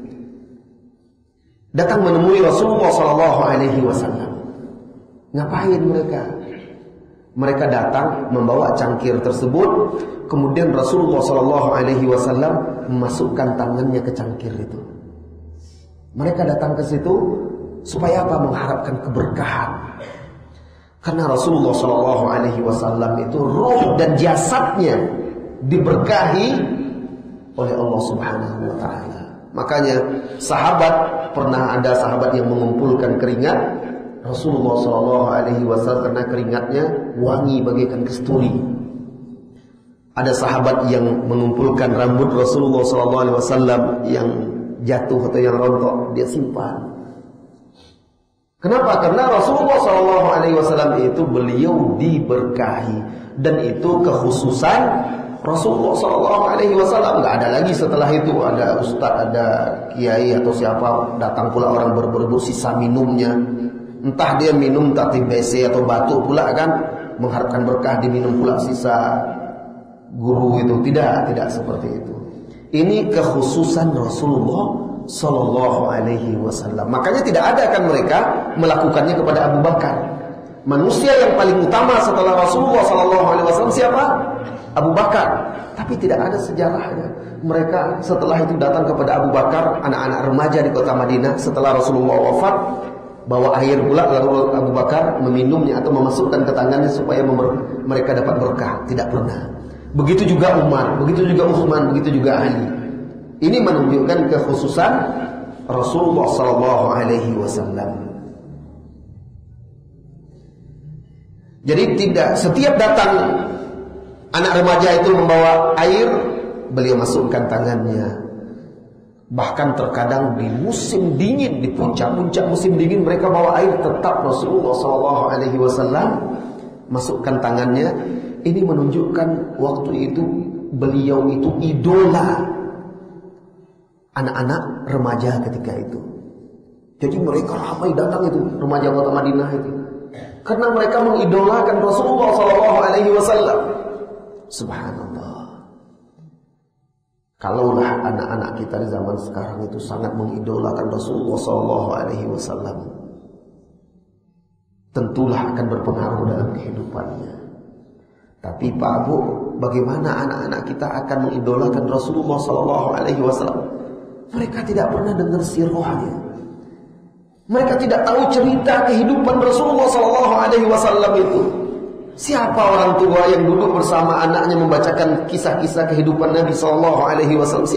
Datang menemui Rasulullah SAW. Ngapain mereka? Mereka datang membawa cangkir tersebut, kemudian Rasulullah SAW memasukkan tangannya ke cangkir itu. Mereka datang ke situ supaya apa? Mengharapkan keberkahan. Karena Rasulullah SAW itu ruh dan jasadnya diberkahi oleh Allah Subhanahu wa ta'ala. Makanya pernah ada sahabat yang mengumpulkan keringat Rasulullah SAW karena keringatnya wangi bagaikan kasturi. Ada sahabat yang mengumpulkan rambut Rasulullah SAW yang jatuh atau yang rontok, dia simpan. Kenapa? Karena Rasulullah SAW itu beliau diberkahi, dan itu kekhususan Rasulullah SAW. Nggak ada lagi setelah itu ada ustadz, ada kiai atau siapa datang pula orang berebut sisa minumnya. Entah dia minum tapi BC atau batuk pula kan, mengharapkan berkah diminum pula sisa guru itu. Tidak seperti itu. Ini kekhususan Rasulullah SAW. Makanya tidak ada kan mereka melakukannya kepada Abu Bakar. Manusia yang paling utama setelah Rasulullah SAW siapa? Abu Bakar. Tapi tidak ada sejarahnya. Mereka setelah itu datang kepada Abu Bakar, anak-anak remaja di kota Madinah, setelah Rasulullah wafat, bawa air pula, lalu Abu Bakar meminumnya atau memasukkan ke tangannya supaya mereka dapat berkah. Tidak pernah. Begitu juga Umar, begitu juga Utsman, begitu juga Ali. Ini menunjukkan kekhususan Rasulullah SAW. Jadi tidak setiap datang anak remaja itu membawa air, beliau masukkan tangannya. Bahkan terkadang di musim dingin, di puncak-puncak musim dingin mereka bawa air, tetap Rasulullah SAW masukkan tangannya. Ini menunjukkan waktu itu beliau itu idola anak-anak remaja ketika itu. Jadi mereka ramai datang itu remaja kota Madinah itu, karena mereka mengidolakan Rasulullah SAW. Subhanallah. Kalaulah anak-anak kita di zaman sekarang itu sangat mengidolakan Rasulullah SAW, tentulah akan berpengaruh dalam kehidupannya. Tapi Pak Bu, bagaimana anak-anak kita akan mengidolakan Rasulullah SAW? Mereka tidak pernah dengar sirahnya. Mereka tidak tahu cerita kehidupan Rasulullah SAW itu. Siapa orang tua yang duduk bersama anaknya membacakan kisah-kisah kehidupan Nabi SAW?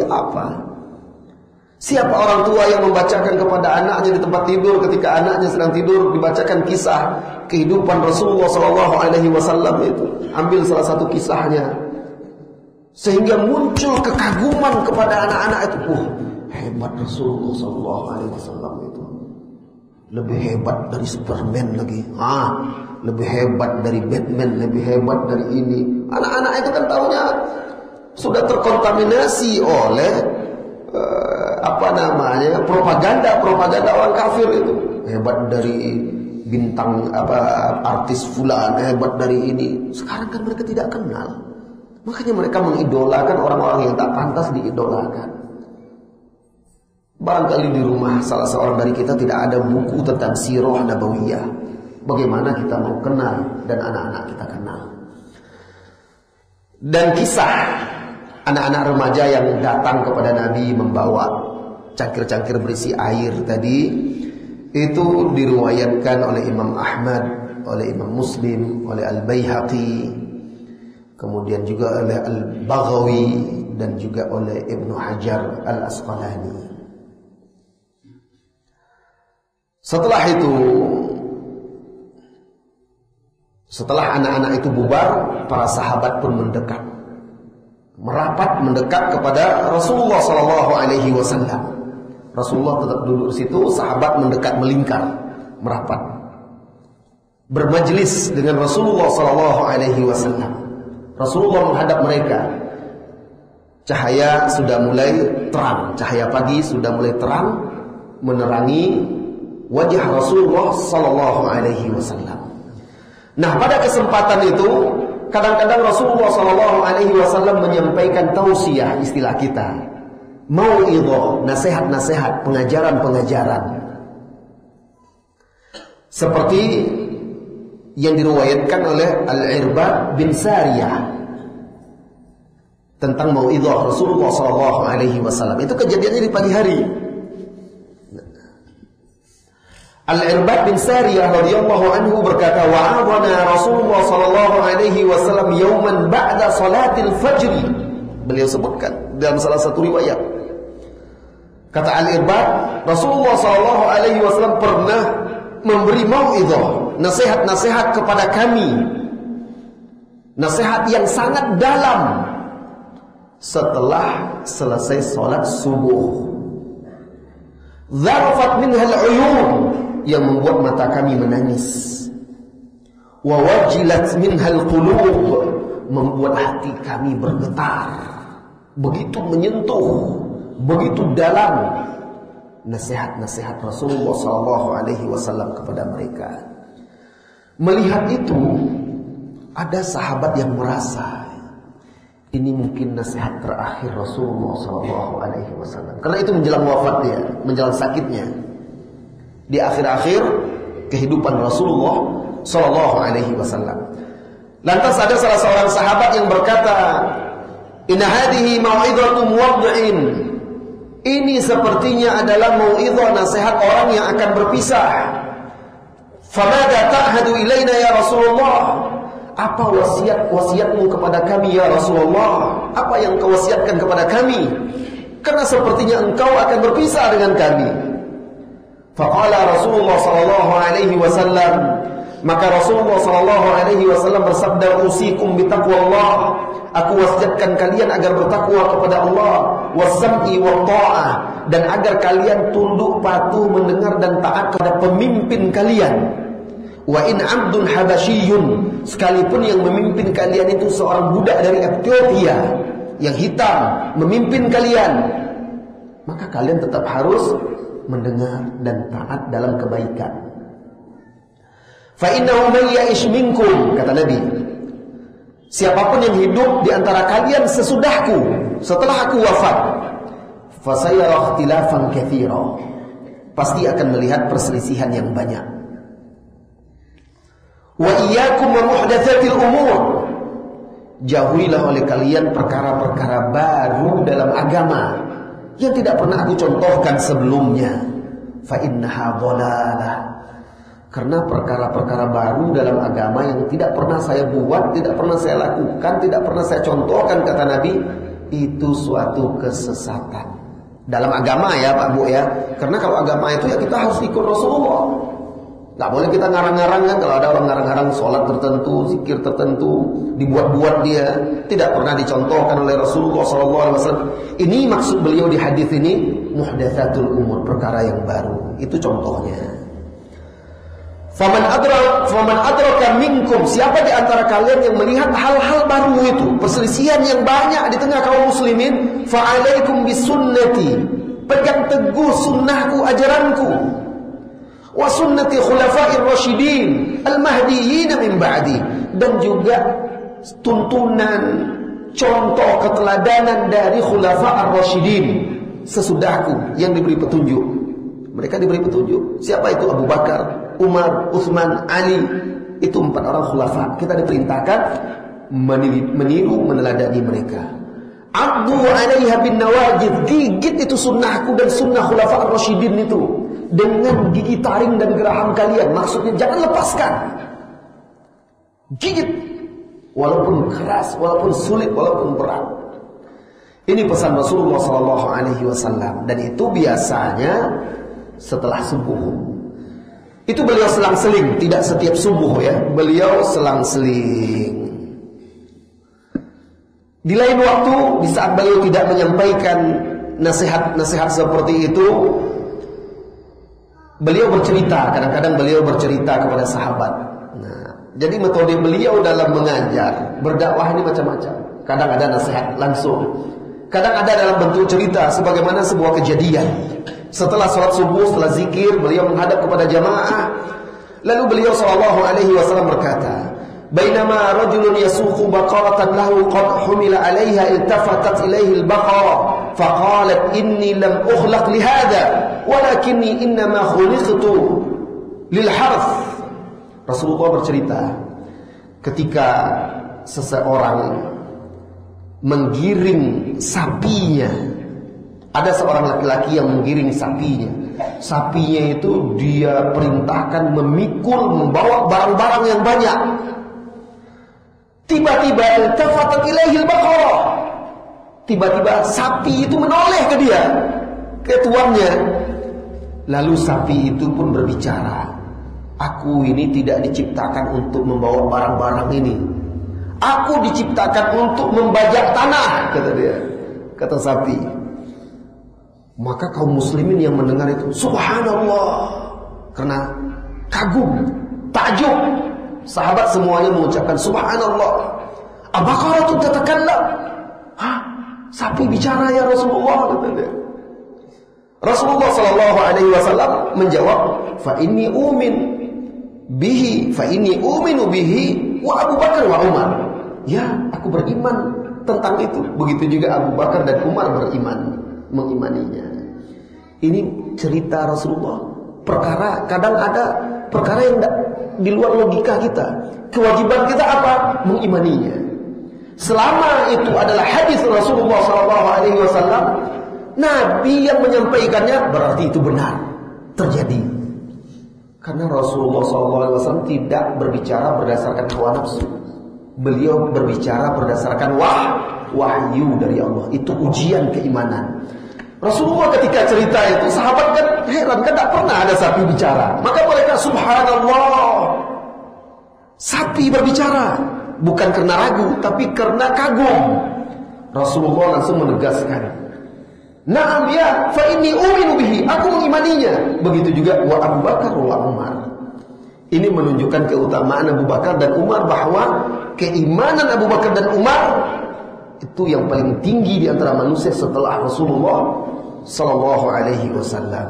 Siapa orang tua yang membacakan kepada anaknya di tempat tidur ketika anaknya sedang tidur, dibacakan kisah kehidupan Rasulullah SAW itu? Ambil salah satu kisahnya, sehingga muncul kekaguman kepada anak-anak itu. Hebat Rasulullah SAW itu. lebih hebat dari Superman lagi. Lebih hebat dari Batman, lebih hebat dari ini. Anak-anak itu kan taunya sudah terkontaminasi oleh propaganda orang kafir itu. Hebat dari bintang artis fulan, hebat dari ini. Sekarang kan mereka tidak kenal. Makanya mereka mengidolakan orang-orang yang tak pantas diidolakan. Barangkali di rumah salah seorang dari kita tidak ada buku tentang sirah nabawiyah. Bagaimana kita mau kenal dan anak-anak kita kenal. Dan kisah anak-anak remaja yang datang kepada Nabi membawa cangkir-cangkir berisi air tadi, itu diriwayatkan oleh Imam Ahmad, oleh Imam Muslim, oleh Al-Baihaqi, kemudian juga oleh Al-Baghawi, dan juga oleh Ibnu Hajar Al-Asqalani. Setelah itu, setelah anak-anak itu bubar, para sahabat pun mendekat, merapat mendekat kepada Rasulullah SAW. Rasulullah tetap duduk di situ, sahabat mendekat melingkar, merapat, bermajlis dengan Rasulullah SAW. Rasulullah menghadap mereka. Cahaya sudah mulai terang, cahaya pagi sudah mulai terang menerangi wajah Rasulullah SAW. Nah, pada kesempatan itu kadang-kadang Rasulullah SAW menyampaikan tausiah, istilah kita, mau'idhah, nasihat-nasihat, pengajaran-pengajaran, seperti yang diriwayatkan oleh Al-Irbad bin Sariyah tentang mau'idhah Rasulullah SAW. Itu kejadiannya di pagi hari. Al-Irbad bin Sariyah radhiyallahu anhu berkata, wa'adhana Rasulullah sallallahu alaihi wasallam yauman ba'da salatil fajr. Beliau sebutkan dalam salah satu riwayat. Kata Al-Irbad, Rasulullah sallallahu alaihi wasallam pernah memberi mau'idhah, nasihat-nasihat kepada kami. Nasihat yang sangat dalam setelah selesai salat subuh. Dzarafat minhal 'uyun, yang membuat mata kami menangis. Wa wajilat minhal qulub, membuat hati kami bergetar. Begitu menyentuh, begitu dalam nasihat-nasihat Rasulullah SAW kepada mereka. Melihat itu, ada sahabat yang merasa ini mungkin nasihat terakhir Rasulullah SAW. Karena itu menjelang wafatnya, menjelang sakitnya, di akhir-akhir kehidupan Rasulullah SAW. Lantas ada salah seorang sahabat yang berkata, inna hadhihi mau'idhatu muwaddi'in. Ini sepertinya adalah mau'idhah, nasihat orang yang akan berpisah. Famada ta'hadu ilaina ya Rasulullah? Apa wasiatmu kepada kami ya Rasulullah? Apa yang kau wasiatkan kepada kami? Karena sepertinya engkau akan berpisah dengan kami. Faqala Rasulullah sallallahu alaihi wasallam, maka Rasulullah sallallahu alaihi wasallam bersabda, usikum bitaqwallah, aku wasiatkan kalian agar bertakwa kepada Allah, wasam'i wa ta'ah, dan agar kalian tunduk patuh mendengar dan taat kepada pemimpin kalian. Wa in 'abdun habasyiyun, sekalipun yang memimpin kalian itu seorang budak dari Ethiopia yang hitam memimpin kalian, maka kalian tetap harus mendengar dan taat dalam kebaikan. Fa innahu man ya'ish minkum, kata Nabi, siapapun yang hidup di antara kalian sesudahku, setelah aku wafat, fa sayara ikhtilafan katsira, pasti akan melihat perselisihan yang banyak. Wa iyyakum wa muhdatsatil umur, jauhilah oleh kalian perkara-perkara baru dalam agama yang tidak pernah aku contohkan sebelumnya. Fa innaha dhalalah, karena perkara-perkara baru dalam agama yang tidak pernah saya buat, tidak pernah saya lakukan, tidak pernah saya contohkan, kata Nabi, itu suatu kesesatan dalam agama ya Pak Bu ya. Karena kalau agama itu ya kita harus ikut Rasulullah. Gak boleh kita ngarang-ngarang kan. Kalau ada orang ngarang-ngarang sholat tertentu, zikir tertentu, dibuat-buat dia, tidak pernah dicontohkan oleh Rasulullah SAW. Ini maksud beliau di hadis ini, muhdatsatul umur, perkara yang baru. Itu contohnya. Faman adraka minkum, siapa di antara kalian yang melihat hal-hal baru itu, perselisihan yang banyak di tengah kaum muslimin, fa'alaikum bisunnati, pegang teguh sunnahku, ajaranku, wa sunnati khulafa'ir rasyidin al-mahdiyyin min ba'di, dan juga tuntunan, contoh keteladanan dari khulafa'ir rasyidin sesudahku yang diberi petunjuk. Mereka diberi petunjuk. Siapa itu? Abu Bakar, Umar, Utsman, Ali. Itu 4 orang khulafa. Kita diperintahkan meniru, meneladani mereka. Addu 'alaiha bin nawajid, gigit itu sunnahku dan sunnah khulafa ar-rasyidin itu dengan gigi taring dan geraham kalian. Maksudnya jangan lepaskan. Gigit, walaupun keras, walaupun sulit, walaupun berat. Ini pesan Rasulullah SAW, dan itu biasanya setelah subuh. Itu beliau selang-seling, tidak setiap subuh ya. Beliau selang-seling. Di lain waktu, di saat beliau tidak menyampaikan nasihat-nasihat seperti itu, beliau bercerita. Kadang-kadang beliau bercerita kepada sahabat. Nah, jadi metode beliau dalam mengajar, berdakwah ini macam-macam. Kadang ada nasihat langsung, kadang ada dalam bentuk cerita sebagaimana sebuah kejadian. Setelah sholat subuh, setelah zikir, beliau menghadap kepada jamaah. Lalu beliau SAW berkata, "Bainama rajulun yasuqu baqaratan lahu qad humila 'alayha iltafatat ilayhi al-baqara faqalat inni lam ukhlaq li hadha walakinni innama khuliqtu lil harth." Rasulullah bercerita, ketika seseorang menggiring sapinya, ada seorang laki-laki yang menggiring sapinya. Sapinya itu dia perintahkan memikul, membawa barang-barang yang banyak. Tiba-tiba iltafatat ilaihil baqarah. Tiba-tiba sapi itu menoleh ke dia, ke tuannya. Lalu sapi itu pun berbicara, "Aku ini tidak diciptakan untuk membawa barang-barang ini. Aku diciptakan untuk membajak tanah," kata dia, kata sapi. Maka kaum muslimin yang mendengar itu, subhanallah, karena kagum, takjub. Sahabat semuanya mengucapkan subhanallah. Abaqaratun tatakallam? Hah? Sapi bicara ya Rasulullah, kata dia. Rasulullah SAW menjawab, fa inni uminu bihi wa Abu Bakar wa Umar. Ya, aku beriman tentang itu. Begitu juga Abu Bakar dan Umar mengimaninya. Ini cerita Rasulullah. Perkara, kadang ada perkara yang di luar logika kita. Kewajiban kita apa? Mengimaninya. Selama itu adalah hadis Rasulullah SAW, Nabi yang menyampaikannya, berarti itu benar, terjadi. Karena Rasulullah SAW tidak berbicara berdasarkan hawa nafsu. Beliau berbicara berdasarkan wahyu dari Allah. Itu ujian keimanan. Rasulullah ketika cerita itu, sahabat kan heran, kan tak pernah ada sapi bicara. Maka mereka subhanallah, sapi berbicara. Bukan karena ragu, tapi karena kagum. Rasulullah langsung menegaskan, "Na'am ya, fa inni uminu bihi." Aku mengimaninya. Begitu juga wa Abu Bakar wa Umar. Ini menunjukkan keutamaan Abu Bakar dan Umar, bahwa keimanan Abu Bakar dan Umar itu yang paling tinggi di antara manusia setelah Rasulullah sallallahu alaihi wasallam.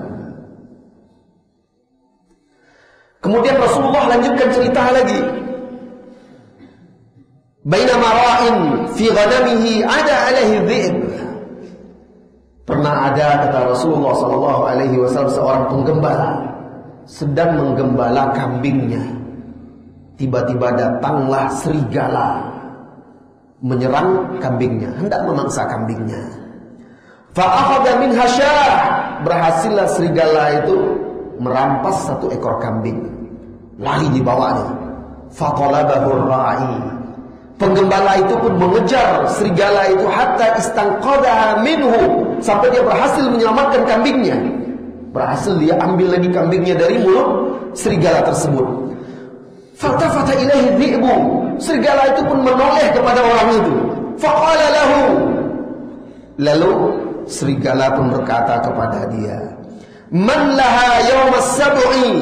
Kemudian Rasulullah lanjutkan cerita lagi. Bainama ra'in fi ghanamihi ada alaihi dhi'b. Pernah ada, kata Rasulullah sallallahu alaihi wasallam, seorang penggembala sedang menggembala kambingnya. Tiba-tiba datanglah serigala menyerang kambingnya, hendak memangsa kambingnya. Fa'akhadha minha syah, berhasillah serigala itu merampas satu ekor kambing, lari dibawanya. Fatalabahu ra'i, penggembala itu pun mengejar serigala itu hatta istanqadaha minhu, sampai dia berhasil menyelamatkan kambingnya. Berhasil dia ambil lagi kambingnya dari mulut serigala tersebut. Fatafata ilaihi dhi'bu, serigala itu pun menoleh kepada orang itu. Faqala lahu, lalu serigala pun berkata kepada dia, "Man laha yawmas sab'i?"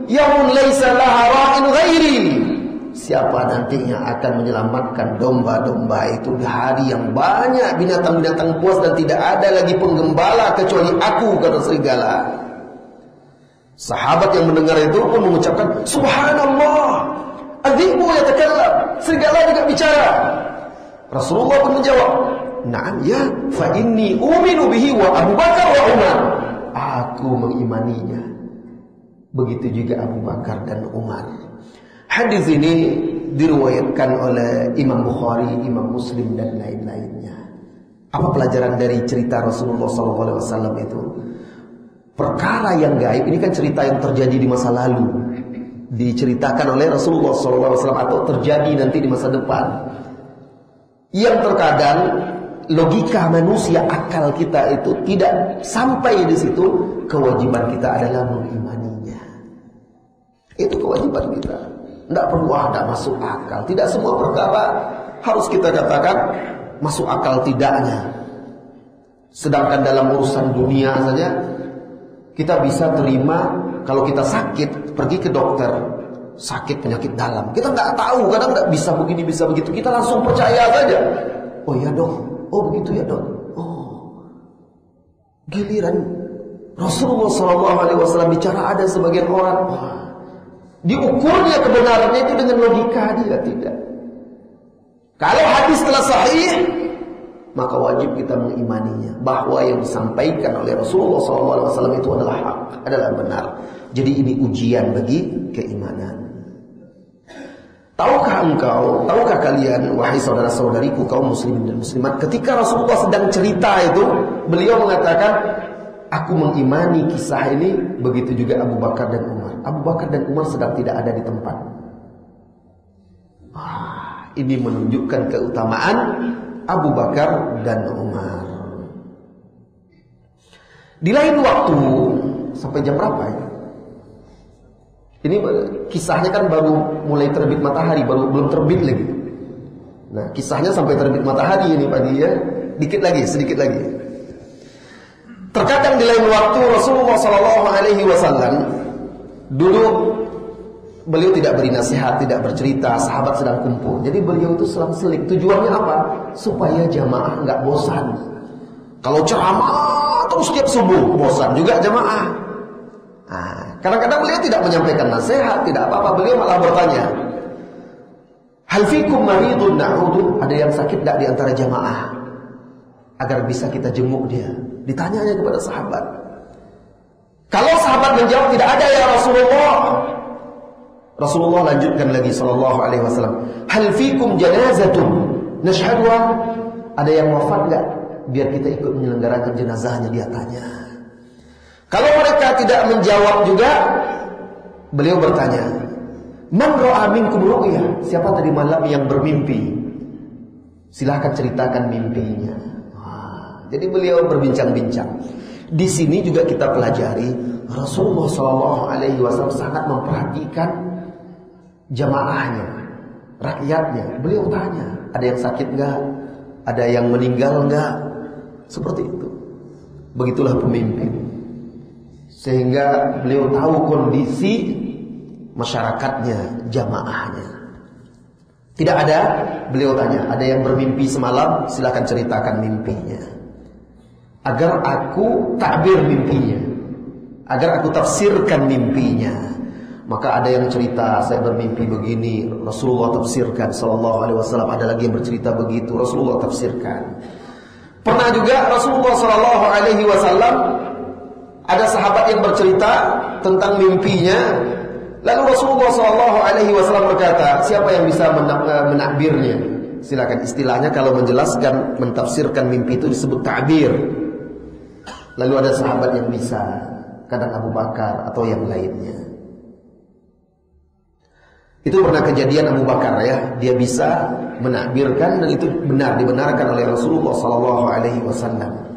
yaumun laisa laha ra'in ghairi. Siapa nantinya akan menyelamatkan domba-domba itu di hari yang banyak binatang-binatang buas dan tidak ada lagi penggembala kecuali aku, kata serigala. Sahabat yang mendengar itu pun mengucapkan, subhanallah, adhibu yatakallam, serigala juga bicara. Rasulullah pun menjawab, na'am ya, fa inni uminu bihi wa Abu Bakar wa Umar. Aku mengimaninya. Begitu juga Abu Bakar dan Umar. Hadis ini diriwayatkan oleh Imam Bukhari, Imam Muslim dan lain-lainnya. Apa pelajaran dari cerita Rasulullah SAW itu? Perkara yang gaib ini kan cerita yang terjadi di masa lalu, diceritakan oleh Rasulullah SAW atau terjadi nanti di masa depan. Yang terkadang logika manusia, akal kita itu tidak sampai di situ. Kewajiban kita adalah mengimaninya. Itu kewajiban kita. Tidak perlu ada masuk akal. Tidak semua perkara harus kita katakan masuk akal tidaknya. Sedangkan dalam urusan dunia saja kita bisa terima. Kalau kita sakit, pergi ke dokter, sakit penyakit dalam, kita nggak tahu, kadang nggak bisa begini bisa begitu, kita langsung percaya saja. Oh ya dok, oh begitu ya dok. Oh, giliran Rasulullah SAW bicara ada sebagian orang, diukurnya kebenarannya itu dengan logika dia, tidak. Kalau hadis telah sahih, maka wajib kita mengimaninya, bahwa yang disampaikan oleh Rasulullah SAW itu adalah hak, adalah benar. Jadi ini ujian bagi keimanan. Tahukah kalian, wahai saudara-saudariku kaum muslimin dan muslimat, ketika Rasulullah sedang cerita itu, beliau mengatakan, aku mengimani kisah ini, begitu juga Abu Bakar dan Umar. Abu Bakar dan Umar sedang tidak ada di tempat. Ini menunjukkan keutamaan Abu Bakar dan Umar. Di lain waktu, sampai jam berapa ya? Ini kisahnya kan baru mulai terbit matahari, belum terbit lagi. Nah, kisahnya sampai terbit matahari ini pagi ya. Sedikit lagi. Terkadang di lain waktu Rasulullah SAW dulu beliau tidak beri nasihat, tidak bercerita, sahabat sedang kumpul. Jadi beliau itu selang-seling. Tujuannya apa? Supaya jamaah nggak bosan. Kalau ceramah terus setiap subuh, bosan juga jamaah. Kadang-kadang beliau tidak menyampaikan nasihat, tidak apa-apa. Beliau malah bertanya, hal fikum maridun na'udu? Ada yang sakit tidak di antara jamaah? Agar bisa kita jenguk dia. Ditanyanya kepada sahabat. Kalau sahabat menjawab tidak ada ya Rasulullah, Rasulullah lanjutkan lagi sallallahu alaihi wasallam, hal fikum janazatun nashhaduha? Ada yang wafat enggak? Biar kita ikut menyelenggarakan jenazahnya, dia tanya. Kalau mereka tidak menjawab juga, beliau bertanya, man ra'a minkum ru'ya? Siapa tadi malam yang bermimpi? Silahkan ceritakan mimpinya. Jadi beliau berbincang-bincang. Di sini juga kita pelajari Rasulullah SAW sangat memperhatikan jamaahnya, rakyatnya. Beliau tanya, ada yang sakit enggak? Ada yang meninggal enggak? Seperti itu. Begitulah pemimpin. Sehingga beliau tahu kondisi masyarakatnya, jamaahnya. Tidak ada, beliau tanya, ada yang bermimpi semalam? Silakan ceritakan mimpinya, agar aku takbir mimpinya, agar aku tafsirkan mimpinya. Maka ada yang cerita, saya bermimpi begini, Rasulullah tafsirkan sallallahu alaihi wasallam. Ada lagi yang bercerita begitu, Rasulullah tafsirkan. Pernah juga Rasulullah sallallahu alaihi wasallam, ada sahabat yang bercerita tentang mimpinya. Lalu Rasulullah sallallahu alaihi wasallam berkata, siapa yang bisa menakbirnya? Silakan. Istilahnya kalau menjelaskan, mentafsirkan mimpi itu disebut ta'bir. Lalu ada sahabat yang bisa, kadang Abu Bakar atau yang lainnya. Itu pernah kejadian Abu Bakar ya, dia bisa menakbirkan dan itu benar, dibenarkan oleh Rasulullah sallallahu alaihi wasallam.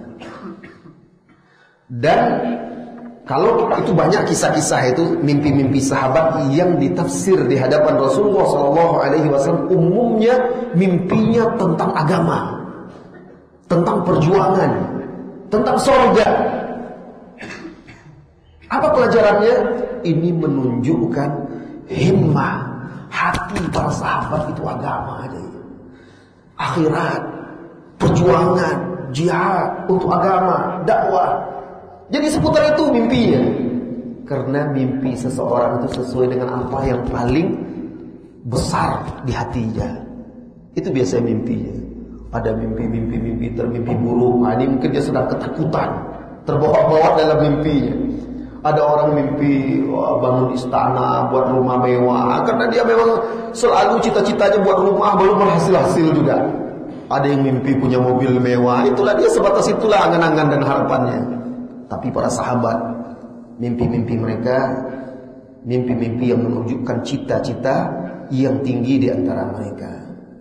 Dan kalau itu banyak kisah-kisah itu, mimpi-mimpi sahabat yang ditafsir di hadapan Rasulullah SAW. Umumnya mimpinya tentang agama, tentang perjuangan, tentang surga. Apa pelajarannya? ini menunjukkan himmah hati para sahabat itu agama aja. Akhirat, perjuangan, jihad untuk agama, dakwah. Jadi seputar itu mimpinya. Karena mimpi seseorang itu sesuai dengan apa yang paling besar di hatinya. Itu biasanya mimpinya. Ada mimpi termimpi buruk. Nah, ini mungkin dia sedang ketakutan, terbawa-bawa dalam mimpinya. Ada orang mimpi bangun istana, buat rumah mewah, karena dia memang selalu cita-citanya buat rumah, belum berhasil-hasil juga. Ada yang mimpi punya mobil mewah, itulah dia, sebatas itulah angan-angan dan harapannya. Tapi para sahabat, mimpi-mimpi mereka, mimpi-mimpi yang menunjukkan cita-cita yang tinggi di antara mereka.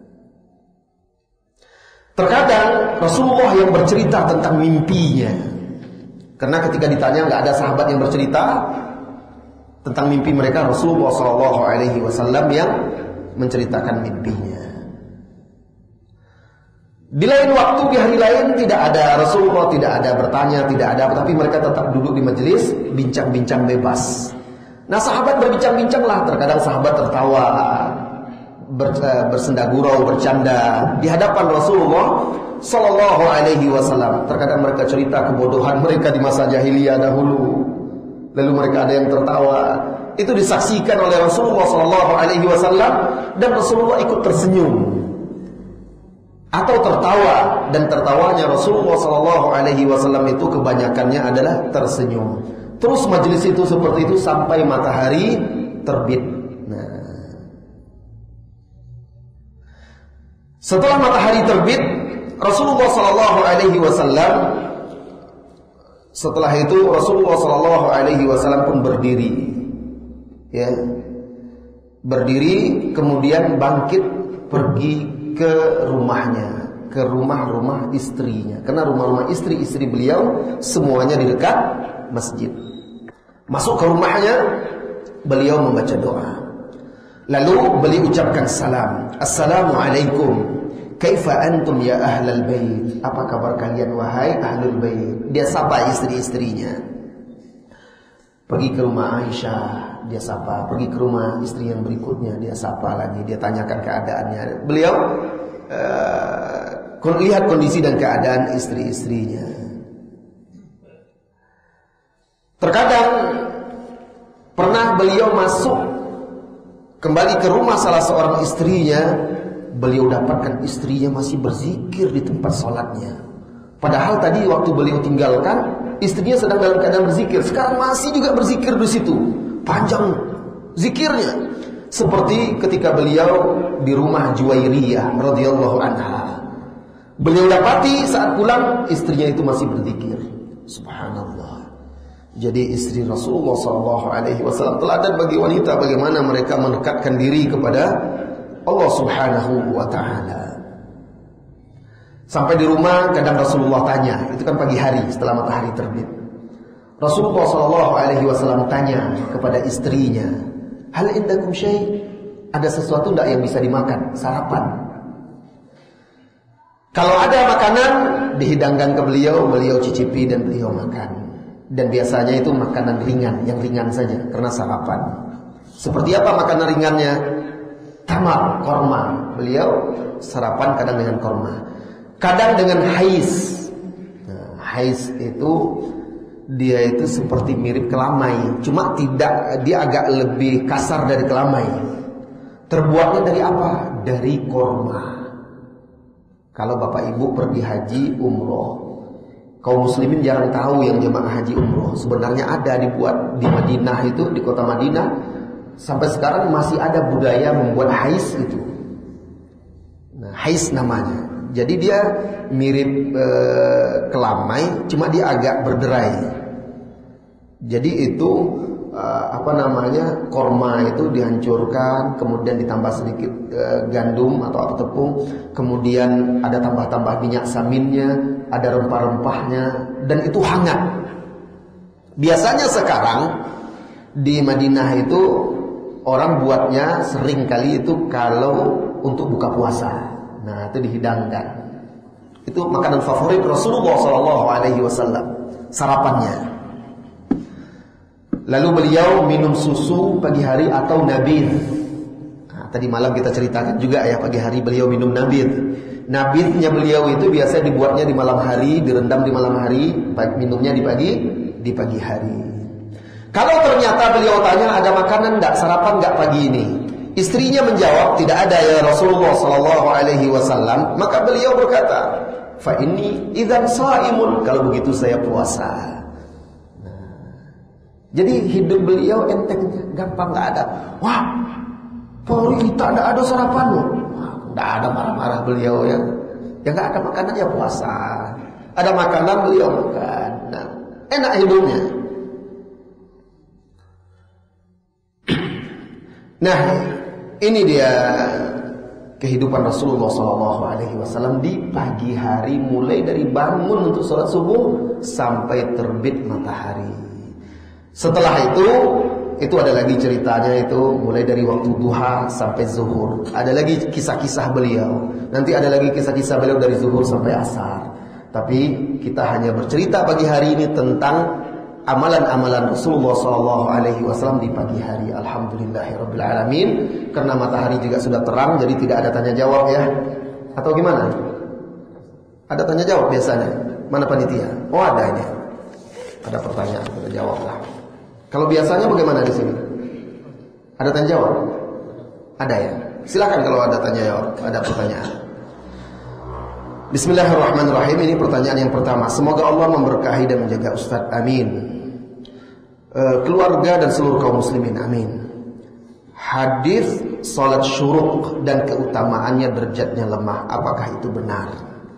Terkadang Rasulullah yang bercerita tentang mimpinya. Karena ketika ditanya nggak ada sahabat yang bercerita tentang mimpi mereka, Rasulullah SAW yang menceritakan mimpinya. Di lain waktu, di hari lain tidak ada Rasulullah, tidak ada bertanya, tidak ada, tapi mereka tetap duduk di majelis, bincang-bincang bebas. Nah, sahabat berbincang-bincanglah, terkadang sahabat tertawa, bersenda gurau, bercanda di hadapan Rasulullah Sallallahu Alaihi Wasallam. Terkadang mereka cerita kebodohan mereka di masa jahiliyah dahulu, lalu mereka ada yang tertawa. Itu disaksikan oleh Rasulullah Sallallahu Alaihi Wasallam, dan Rasulullah ikut tersenyum atau tertawa, dan tertawanya Rasulullah Sallallahu Alaihi Wasallam itu kebanyakannya adalah tersenyum. Terus majelis itu seperti itu sampai matahari terbit. Setelah matahari terbit, Rasulullah Sallallahu Alaihi Wasallam, setelah itu Rasulullah Sallallahu Alaihi Wasallam pun berdiri, ya, berdiri, kemudian bangkit pergi ke rumahnya, ke rumah-rumah istrinya, karena rumah-rumah istri-istri beliau semuanya di dekat masjid. Masuk ke rumahnya, beliau membaca doa. Lalu beliau ucapkan salam. Assalamualaikum. Kaifa antum ya ahlal bait? Apa kabar kalian wahai ahlul bait? Dia sapa istri-istrinya. Pergi ke rumah Aisyah, dia sapa. Pergi ke rumah istri yang berikutnya, dia sapa lagi. Dia tanyakan keadaannya. Beliau lihat kondisi dan keadaan istri-istrinya. Terkadang pernah beliau masuk kembali ke rumah salah seorang istrinya, beliau dapatkan istrinya masih berzikir di tempat sholatnya. Padahal tadi waktu beliau tinggalkan, istrinya sedang dalam keadaan berzikir. Sekarang masih juga berzikir di situ, panjang zikirnya. Seperti ketika beliau di rumah Juwairiyah radhiyallahu anha, beliau dapati saat pulang istrinya itu masih berzikir. Subhanallah. Jadi istri Rasulullah SAW teladan bagi wanita bagaimana mereka mendekatkan diri kepada Allah Subhanahu wa Ta'ala. Sampai di rumah kadang Rasulullah tanya, itu kan pagi hari setelah matahari terbit. Rasulullah SAW tanya kepada istrinya, hal indakum syai'? Ada sesuatu tidak yang bisa dimakan, sarapan? Kalau ada makanan dihidangkan ke beliau, beliau cicipi dan beliau makan. Dan biasanya itu makanan ringan, yang ringan saja karena sarapan. Seperti apa makanan ringannya? Tamar, korma. Beliau sarapan kadang dengan korma, kadang dengan hais. Nah, hais itu dia itu seperti mirip kelamai, cuma tidak, dia agak lebih kasar dari kelamai. Terbuatnya dari apa? Dari korma. Kalau bapak ibu pergi haji umroh, kaum muslimin jarang tahu yang jemaah haji umroh. Sebenarnya ada dibuat di Madinah, itu di kota Madinah sampai sekarang masih ada budaya membuat hais itu. Nah, hais namanya. Jadi dia mirip kelamai, cuma dia agak berderai. Jadi itu korma itu dihancurkan, kemudian ditambah sedikit gandum atau tepung, kemudian ada tambah-tambah minyak saminnya, ada rempah-rempahnya, dan itu hangat. Biasanya sekarang di Madinah itu orang buatnya sering kali itu kalau untuk buka puasa. Nah, itu dihidangkan. Itu makanan favorit Rasulullah SAW, sarapannya. Lalu beliau minum susu pagi hari atau nabidh. Tadi malam kita ceritakan juga ya, pagi hari beliau minum nabidh. Nabidhnya beliau itu biasa dibuatnya di malam hari, direndam di malam hari, minumnya di pagi hari. Kalau ternyata beliau tanya ada makanan enggak, sarapan enggak pagi ini? Istrinya menjawab tidak ada ya Rasulullah sallallahu alaihi wasallam, maka beliau berkata, "Fa inni idzan shaimun." Kalau begitu saya puasa. Jadi hidup beliau entengnya, gampang, enggak ada. Wah, Polri kita enggak ada sarapan loh. Enggak ada marah-marah beliau ya. Ya enggak ada makanan ya puasa. Ada makanan beliau makan. Nah, enak hidupnya. Nah, ini dia kehidupan Rasulullah SAW di pagi hari, mulai dari bangun untuk sholat subuh sampai terbit matahari. Setelah itu ada lagi ceritanya, itu mulai dari waktu duha sampai zuhur. Ada lagi kisah-kisah beliau. Nanti ada lagi kisah-kisah beliau dari zuhur sampai asar. Tapi kita hanya bercerita pagi hari ini tentang amalan-amalan Rasulullah SAW di pagi hari. Alhamdulillahirabbil alamin. Karena matahari juga sudah terang, jadi tidak ada tanya jawab ya. Atau gimana? Ada tanya jawab biasanya. Mana panitia? Oh ada ini. Ada pertanyaan, kita jawab lah. Kalau biasanya bagaimana di sini? Ada tanya jawab? Ada ya. Silakan kalau ada tanya jawab, ada pertanyaan. Bismillahirrahmanirrahim. Ini pertanyaan yang pertama. Semoga Allah memberkahi dan menjaga Ustaz. Amin. Keluarga dan seluruh kaum muslimin. Amin. Hadis salat syuruk dan keutamaannya derajatnya lemah, apakah itu benar?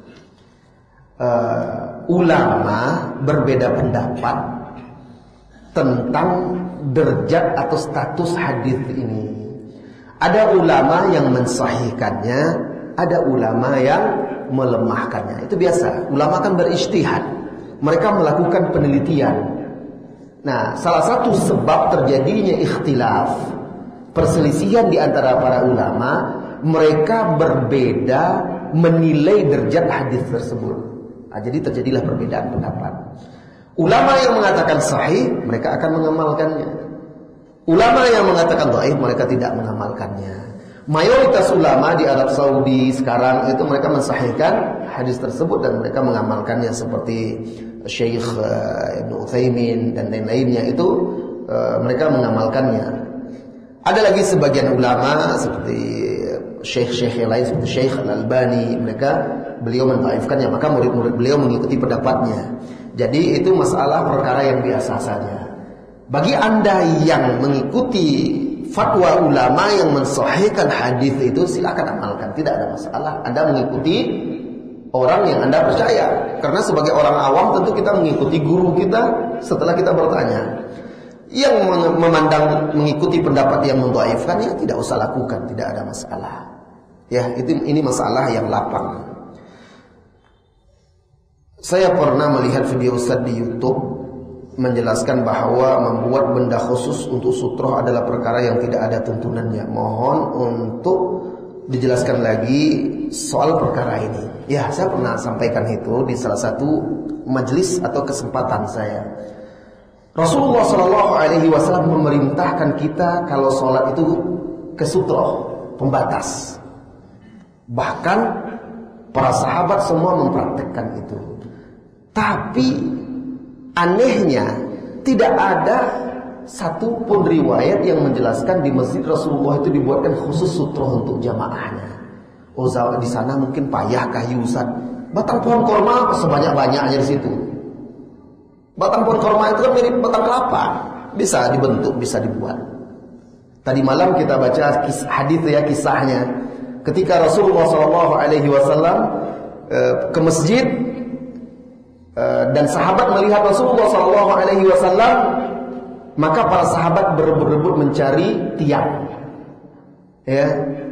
Ulama berbeda pendapat tentang derajat atau status hadis ini. Ada ulama yang mensahihkannya, ada ulama yang melemahkannya. Itu biasa. Ulama kan berijtihad. Mereka melakukan penelitian. Nah, salah satu sebab terjadinya ikhtilaf, perselisihan di antara para ulama, mereka berbeda menilai derajat hadis tersebut. Nah, jadi terjadilah perbedaan pendapat. Ulama yang mengatakan sahih, mereka akan mengamalkannya. Ulama yang mengatakan dhaif, mereka tidak mengamalkannya. Mayoritas ulama di Arab Saudi sekarang itu mereka mensahihkan hadis tersebut dan mereka mengamalkannya, seperti Syekh Ibn Utsaimin dan lain-lainnya itu mereka mengamalkannya. Ada lagi sebagian ulama seperti syekh-syekh yang lain seperti Syekh Al-Albani, beliau mendhaifkannya, maka murid-murid beliau mengikuti pendapatnya. Jadi itu masalah perkara yang biasa saja. Bagi Anda yang mengikuti fatwa ulama yang mensahihkan hadis itu, silakan amalkan, tidak ada masalah. Anda mengikuti orang yang Anda percaya. Karena sebagai orang awam tentu kita mengikuti guru kita setelah kita bertanya. Yang memandang mengikuti pendapat yang mendhaifkannya tidak usah lakukan, tidak ada masalah. Ya, ini masalah yang lapang. Saya pernah melihat video Ustaz di YouTube menjelaskan bahwa membuat benda khusus untuk sutroh adalah perkara yang tidak ada tuntunannya. Mohon untuk dijelaskan lagi soal perkara ini. Ya, saya pernah sampaikan itu di salah satu majelis atau kesempatan saya. Rasulullah SAW memerintahkan kita kalau sholat itu ke sutroh, pembatas. Bahkan para sahabat semua mempraktekkan itu. Tapi anehnya tidak ada satu pun riwayat yang menjelaskan di masjid Rasulullah itu dibuatkan khusus sutroh untuk jamaahnya. Oh, di sana mungkin payah kayu Ustaz. Batang pohon korma sebanyak-banyaknya di situ. Batang pohon korma itu kan mirip batang kelapa, bisa dibentuk, bisa dibuat. Tadi malam kita baca hadis ya, kisahnya. Ketika Rasulullah SAW ke masjid dan sahabat melihat Rasulullah SAW, maka para sahabat berebut-rebut mencari tiang. Ya,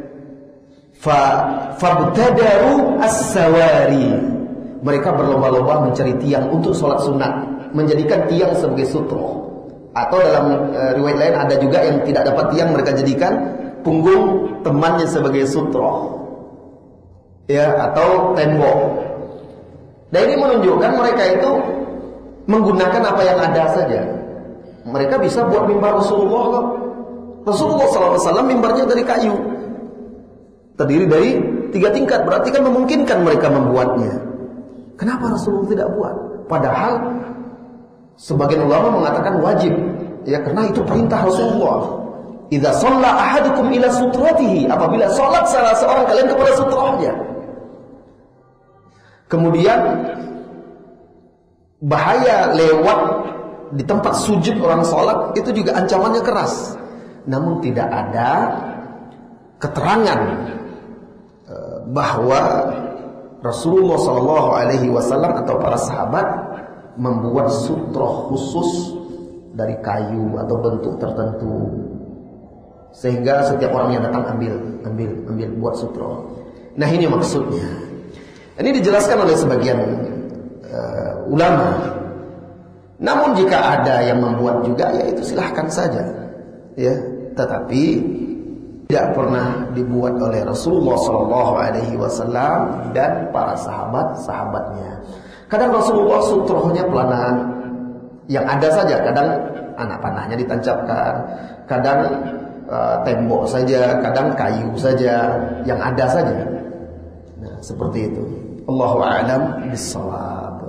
fabtadaru as-sawari. Mereka berlomba-lomba mencari tiang untuk sholat sunat, menjadikan tiang sebagai sutroh. Atau dalam riwayat lain ada juga yang tidak dapat tiang, mereka jadikan punggung temannya sebagai sutroh, ya, atau tembok. Dan ini menunjukkan mereka itu menggunakan apa yang ada saja. Mereka bisa buat mimbar Rasulullah. Rasulullah SAW mimbarnya dari kayu, terdiri dari 3 tingkat. Berarti kan memungkinkan mereka membuatnya. Kenapa Rasulullah tidak buat? Padahal sebagian ulama mengatakan wajib. Ya, karena itu perintah Rasulullah. Idza shalla ahadukum ila sutratihi, apabila salat salah seorang kalian kepada sutrahnya. Kemudian bahaya lewat di tempat sujud orang salat itu juga ancamannya keras. Namun tidak ada keterangan bahwa Rasulullah SAW atau para sahabat membuat sutroh khusus dari kayu atau bentuk tertentu, sehingga setiap orang yang datang ambil buat sutroh. Nah, ini maksudnya. Ini dijelaskan oleh sebagian ulama. Namun jika ada yang membuat juga, ya itu silahkan saja. Ya, tetapi tidak pernah dibuat oleh Rasulullah SAW dan para sahabat-sahabatnya. Kadang Rasulullah sutrohnya pelana yang ada saja, kadang anak panahnya ditancapkan, kadang tembok saja, kadang kayu saja, yang ada saja. Nah, seperti itu. Allahu a'lam bissawab.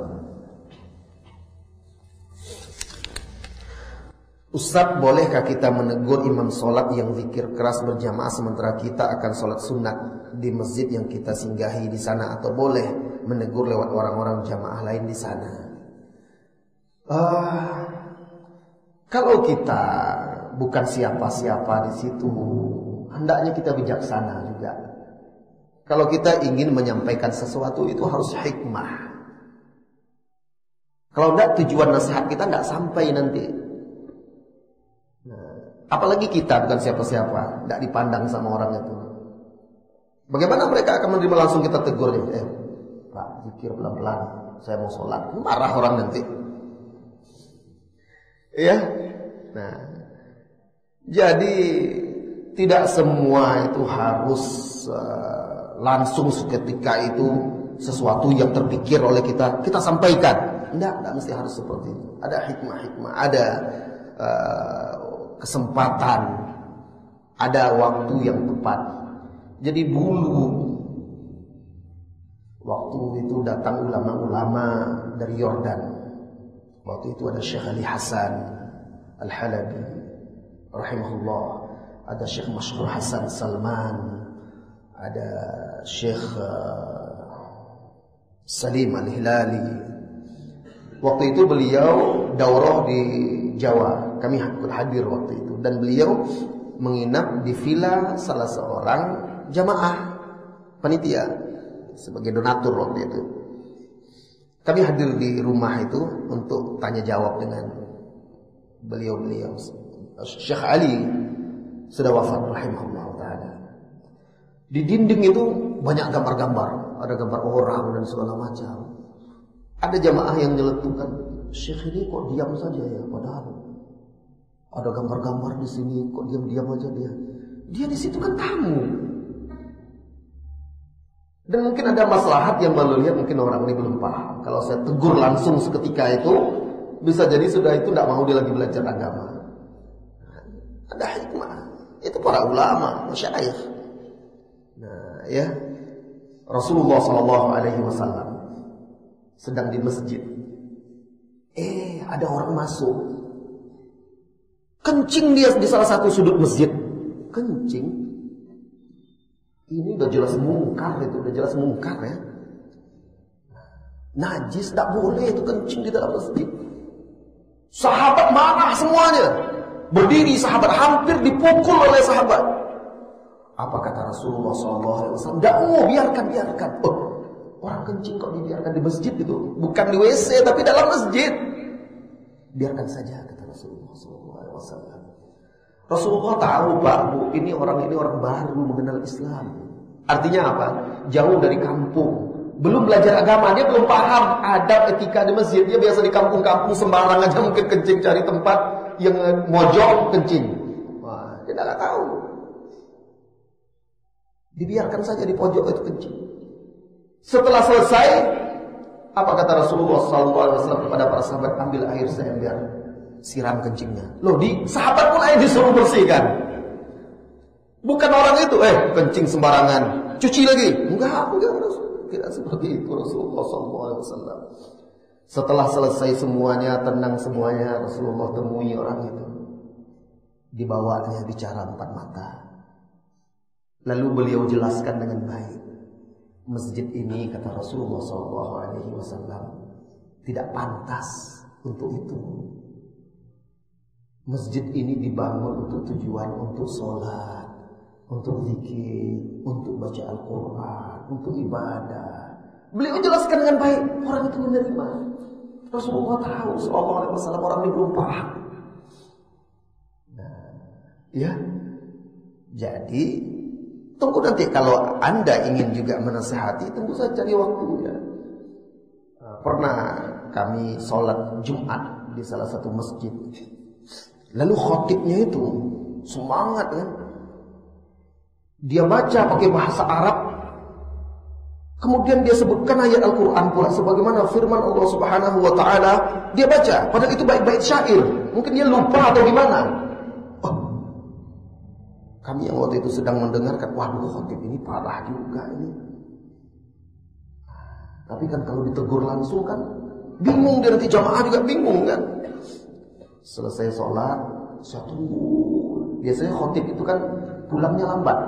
Ustaz, bolehkah kita menegur imam sholat yang zikir keras berjamaah sementara kita akan sholat sunat di masjid yang kita singgahi di sana, atau boleh menegur lewat orang-orang jamaah lain di sana? Kalau kita bukan siapa-siapa di situ, hendaknya kita bijaksana juga. Kalau kita ingin menyampaikan sesuatu itu harus hikmah. Kalau tidak, tujuan nasihat kita tidak sampai nanti. Apalagi kita bukan siapa-siapa, tidak dipandang sama orang itu. Bagaimana mereka akan menerima langsung kita tegur? Pak, zikir pelan-pelan, saya mau sholat. Marah orang nanti. Ya. Nah, jadi tidak semua itu harus langsung seketika itu sesuatu yang terpikir oleh kita sampaikan. Tidak mesti harus seperti itu. Ada hikmah-hikmah, ada kesempatan, ada waktu yang tepat. Jadi dulu waktu itu datang ulama-ulama dari Yordan. Waktu itu ada Syekh Ali Hasan Al-Halabi rahimahullah, ada Syekh Mashhur Hasan Salman, ada Syekh Salim Al-Hilali. Waktu itu beliau daurah di Jawa, kami hadir waktu itu, dan beliau menginap di villa salah seorang jamaah panitia sebagai donatur waktu itu. Kami hadir di rumah itu untuk tanya jawab dengan beliau-beliau. Syekh Ali sudah wafat rahimahullah ta'ala. Di dinding itu banyak gambar-gambar, ada gambar orang dan segala macam. Ada jamaah yang nyeletukan, Syekh ini kok diam saja ya, padahal ada gambar-gambar di sini, kok diam-diam aja dia. Dia di situ kan tamu. Dan mungkin ada maslahat yang baru lihat, mungkin orang ini belum paham. Kalau saya tegur langsung seketika itu, bisa jadi sudah itu tidak mau dia lagi belajar agama. Ada hikmah. Itu para ulama, masyayikh. Nah, ya. Rasulullah SAW sedang di masjid. Ada orang masuk. Kencing dia di salah satu sudut masjid. Kencing. Ini udah jelas mungkar itu, udah jelas mungkar ya. Najis, tak boleh itu kencing di dalam masjid. Sahabat marah semuanya. Berdiri sahabat, hampir dipukul oleh sahabat. Apa kata Rasulullah SAW? Tidak mau, biarkan. Orang kencing kok dibiarkan di masjid itu? Bukan di WC, tapi dalam masjid. Biarkan saja, kata Rasulullah SAW. Rasulullah tahu, Pak, Bu, ini orang baru mengenal Islam. Artinya apa? Jauh dari kampung, belum belajar agama, dia belum paham adab etika di masjid. Dia biasa di kampung-kampung sembarang aja mungkin kencing, cari tempat yang mojok kencing. Wah, dia tidak tahu. Dibiarkan saja di pojok itu kencing. Setelah selesai, apa kata Rasulullah SAW kepada para sahabat? Ambil air seember. siram kencingnya. Loh, di sahabat pun aja disuruh bersihkan. Bukan orang itu, kencing sembarangan, cuci lagi. Enggak, tidak seperti itu Rasulullah SAW. Setelah selesai semuanya, tenang semuanya, Rasulullah temui orang itu. Dibawanya bicara empat mata. Lalu beliau jelaskan dengan baik. Masjid ini, kata Rasulullah SAW, tidak pantas untuk itu. Masjid ini dibangun untuk tujuan untuk sholat, untuk zikir, untuk baca Al-Quran, untuk ibadah. Beliau jelaskan dengan baik. Orang itu menerima. Rasulullah tahu SAW orang ini belum paham. Nah, ya. Jadi tunggu nanti kalau Anda ingin juga menasihati, tunggu saja cari waktunya. Pernah kami sholat Jumat di salah satu masjid. Lalu khotibnya itu semangat kan. Dia baca pakai bahasa Arab. Kemudian dia sebutkan ayat Al-Quran pula sebagaimana firman Allah Subhanahu wa taala. Dia baca, padahal itu baik-baik syair. Mungkin dia lupa atau gimana. Kami yang waktu itu sedang mendengarkan, waduh khotib ini parah juga ini. Tapi kan kalau ditegur langsung kan bingung, dia nanti jamaah juga bingung kan. Selesai sholat, saya tunggu. Biasanya khotib itu kan pulangnya lambat.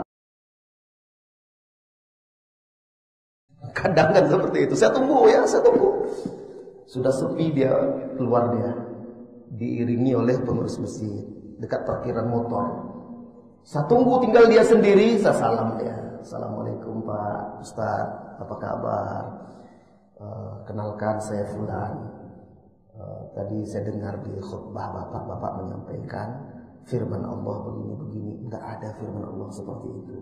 Kadang kan seperti itu. Saya tunggu. Sudah sepi dia keluar dia. Diiringi oleh pengurus masjid dekat parkiran motor. Saya tunggu tinggal dia sendiri. Saya salam dia. Assalamualaikum Pak Ustaz, apa kabar? Kenalkan saya Fulan. Tadi saya dengar di khutbah bapak menyampaikan firman Allah begini-begini. Enggak ada firman Allah seperti itu.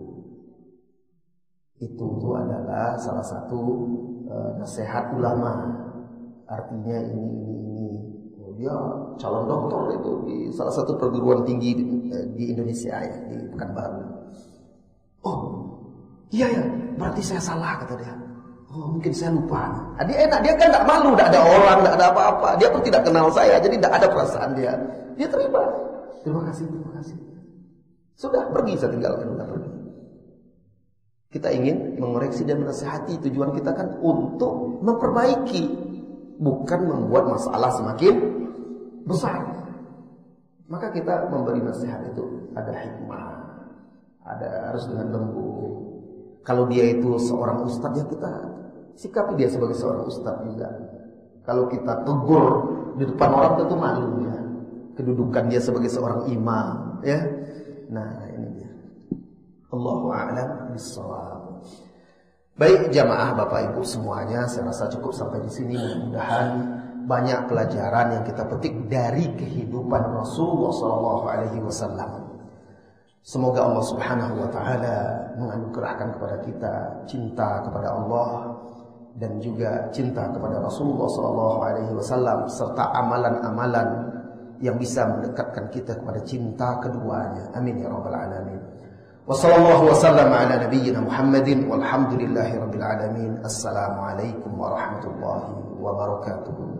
Itu adalah salah satu nasihat ulama. Artinya ini. Dia calon doktor itu di salah satu perguruan tinggi di Indonesia ya, di Pekanbaru. Oh, iya ya, berarti saya salah kata dia. Oh, mungkin saya lupa. Dia enak, dia kan enggak malu, enggak ada orang, enggak ada apa-apa. Dia pun tidak kenal saya, jadi enggak ada perasaan dia. Dia terima. Terima kasih. Sudah pergi, saya tinggalkan, sudah pergi. Kita ingin mengoreksi dan menasihati. Tujuan kita kan untuk memperbaiki, bukan membuat masalah semakin besar. Maka kita memberi nasihat itu ada hikmah, ada harus dengan lembut. Kalau dia itu seorang ustadz, ya kita sikapi dia sebagai seorang ustadz juga. Kalau kita tegur di depan orang tentu malu ya. Kedudukan dia sebagai seorang imam ya. Nah ini dia. Allahu a'lam bissawab. Baik jamaah Bapak Ibu semuanya, saya rasa cukup sampai di sini. Mudah-mudahan banyak pelajaran yang kita petik dari kehidupan Rasulullah SAW. Semoga Allah Subhanahu wa taala menganugerahkan kepada kita cinta kepada Allah dan juga cinta kepada Rasulullah SAW serta amalan-amalan yang bisa mendekatkan kita kepada cinta keduanya. Amin ya rabbal alamin. Wassallallahu wasallam ala nabiyyina Muhammadin walhamdulillahi rabbil alamin. Assalamualaikum warahmatullahi wabarakatuh.